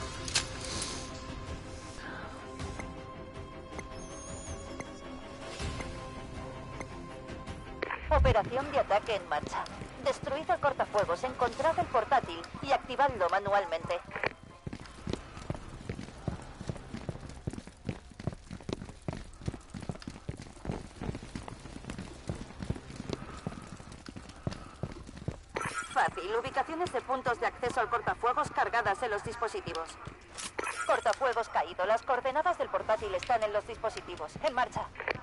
Operación de ataque en marcha. Destruid el cortafuegos, encontrad el portátil y activadlo manualmente. Fácil. Ubicaciones de puntos de acceso al cortafuegos cargadas en los dispositivos. Cortafuegos caído. Las coordenadas del portátil están en los dispositivos. En marcha.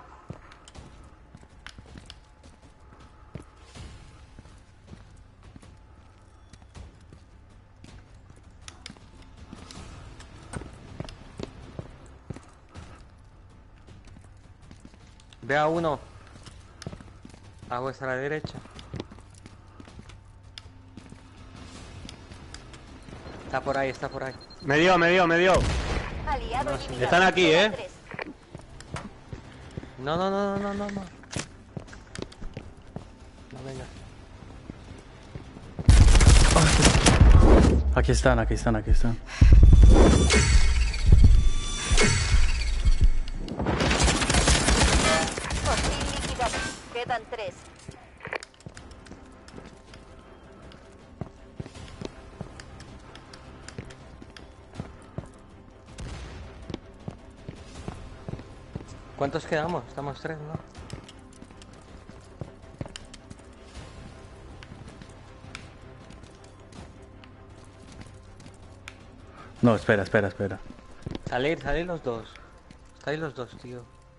Ve a uno. A vuestra derecha. Está por ahí. Me dio. Aliado eliminado. Están aquí, Quedan ¿eh? 3. No. No, venga. Aquí están. Hostil liquidado. Quedan 3. ¿Cuántos quedamos? Estamos 3, ¿no? No, espera. Salir los dos. Estáis los dos, tío.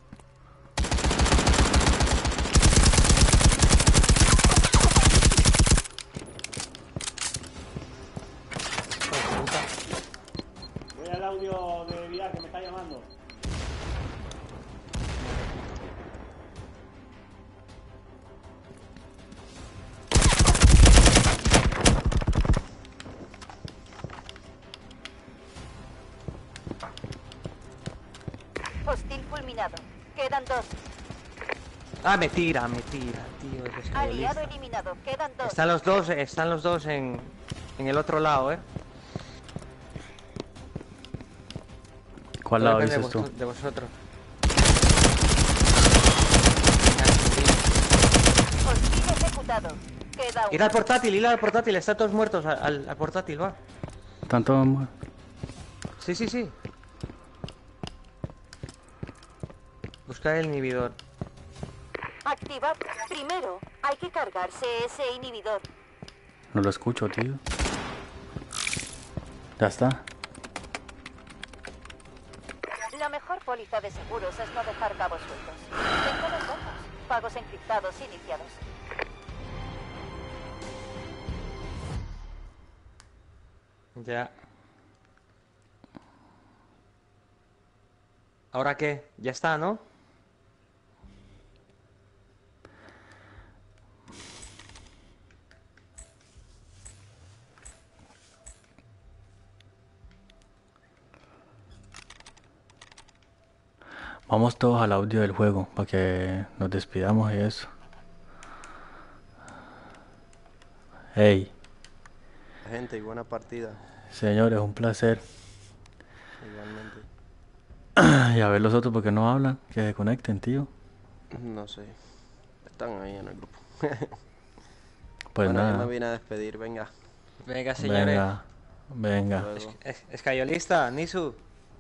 Voy al audio de Villar que me está llamando. Hostil fulminado. Quedan 2. Ah, me tira, tío. Es que Aliado bolista. eliminado. Quedan 2. Están los dos en el otro lado, ¿eh? ¿Cuál Todo lado depende dices tú? de vosotros. Hostil ejecutado. Queda Ir 1. al portátil, están todos muertos al portátil, va. Tanto. Sí. Buscar el inhibidor. Activad. Primero, hay que cargarse ese inhibidor. No lo escucho, tío. Ya está. La mejor póliza de seguros es no dejar cabos sueltos. Tengo 2 bombas. Pagos encriptados iniciados. Ya. ¿Ahora qué? Ya está, ¿no? Vamos todos al audio del juego para que nos despidamos y eso. Hey, Gente, y buena partida. señores, un placer. Igualmente. Y a ver los otros porque no hablan, que se conecten, tío. No sé. Están ahí en el grupo. Pues bueno, yo nada, me vine a despedir, venga. Venga, señores. venga, venga. Luego. Escayolista, Nisu.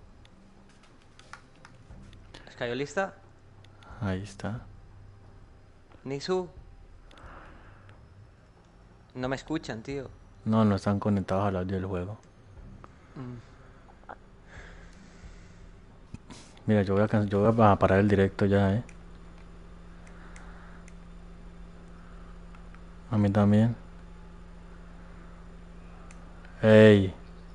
Escayolista, Ahí está. Nisu. No me escuchan, tío. No, no están conectados al audio del juego. Mira, yo voy a parar el directo ya, A mí también. Ey.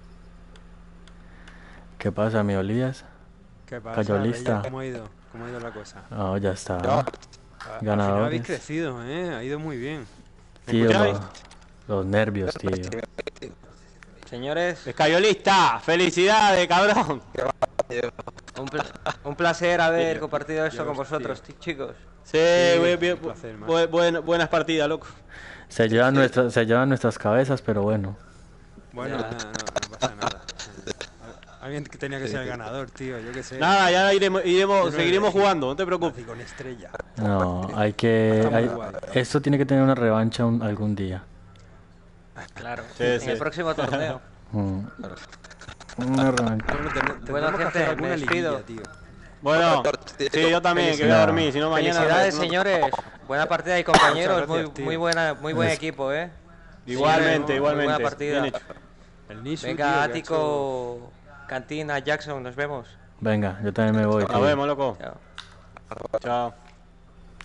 ¿Qué pasa, mi Olías? ¿Qué pasa, Cayolista. Reyes? ¿Cómo ha ido? ¿Cómo ha ido la cosa? Oh, ya está. Al final Ganadores. habéis crecido, ¿eh? Ha ido muy bien. Tío, escucháis? los nervios, tío. Señores, Escayolista, felicidades, cabrón. un placer haber Tío, compartido esto con Dios, vosotros, chicos. Sí, un placer, macho. buenas partidas, loco. Se llevan nuestras cabezas, pero bueno. Bueno, Ya. nada, no pasa nada. Alguien que tenía que ser el ganador, tío, yo qué sé. Nada, ya Yo no seguiremos elegí. jugando, no te preocupes. Nací con estrella. No, hay que... Está muy guay. Esto tiene que tener una revancha algún día. Claro. Sí, En sí. el próximo torneo. Mm. Una revancha. Bueno, Bueno, tendremos que gente, hacer alguna me despido. liguilla, tío. Bueno, sí, yo también, que voy a No. dormir, si no mañana... Felicidades, no- señores. Buena partida y compañeros. Muchas gracias, tío. Muy buen equipo, ¿eh? Igualmente, Muy igualmente. buena partida. Bien hecho. El Nisu, tío, Venga, que ha Ático, Cantina, Jackson, nos vemos. Venga, yo también me voy, Nos tío. vemos, loco. Chao. Chao.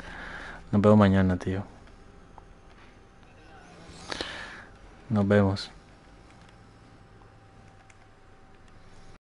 Nos vemos mañana, tío. Nos vemos.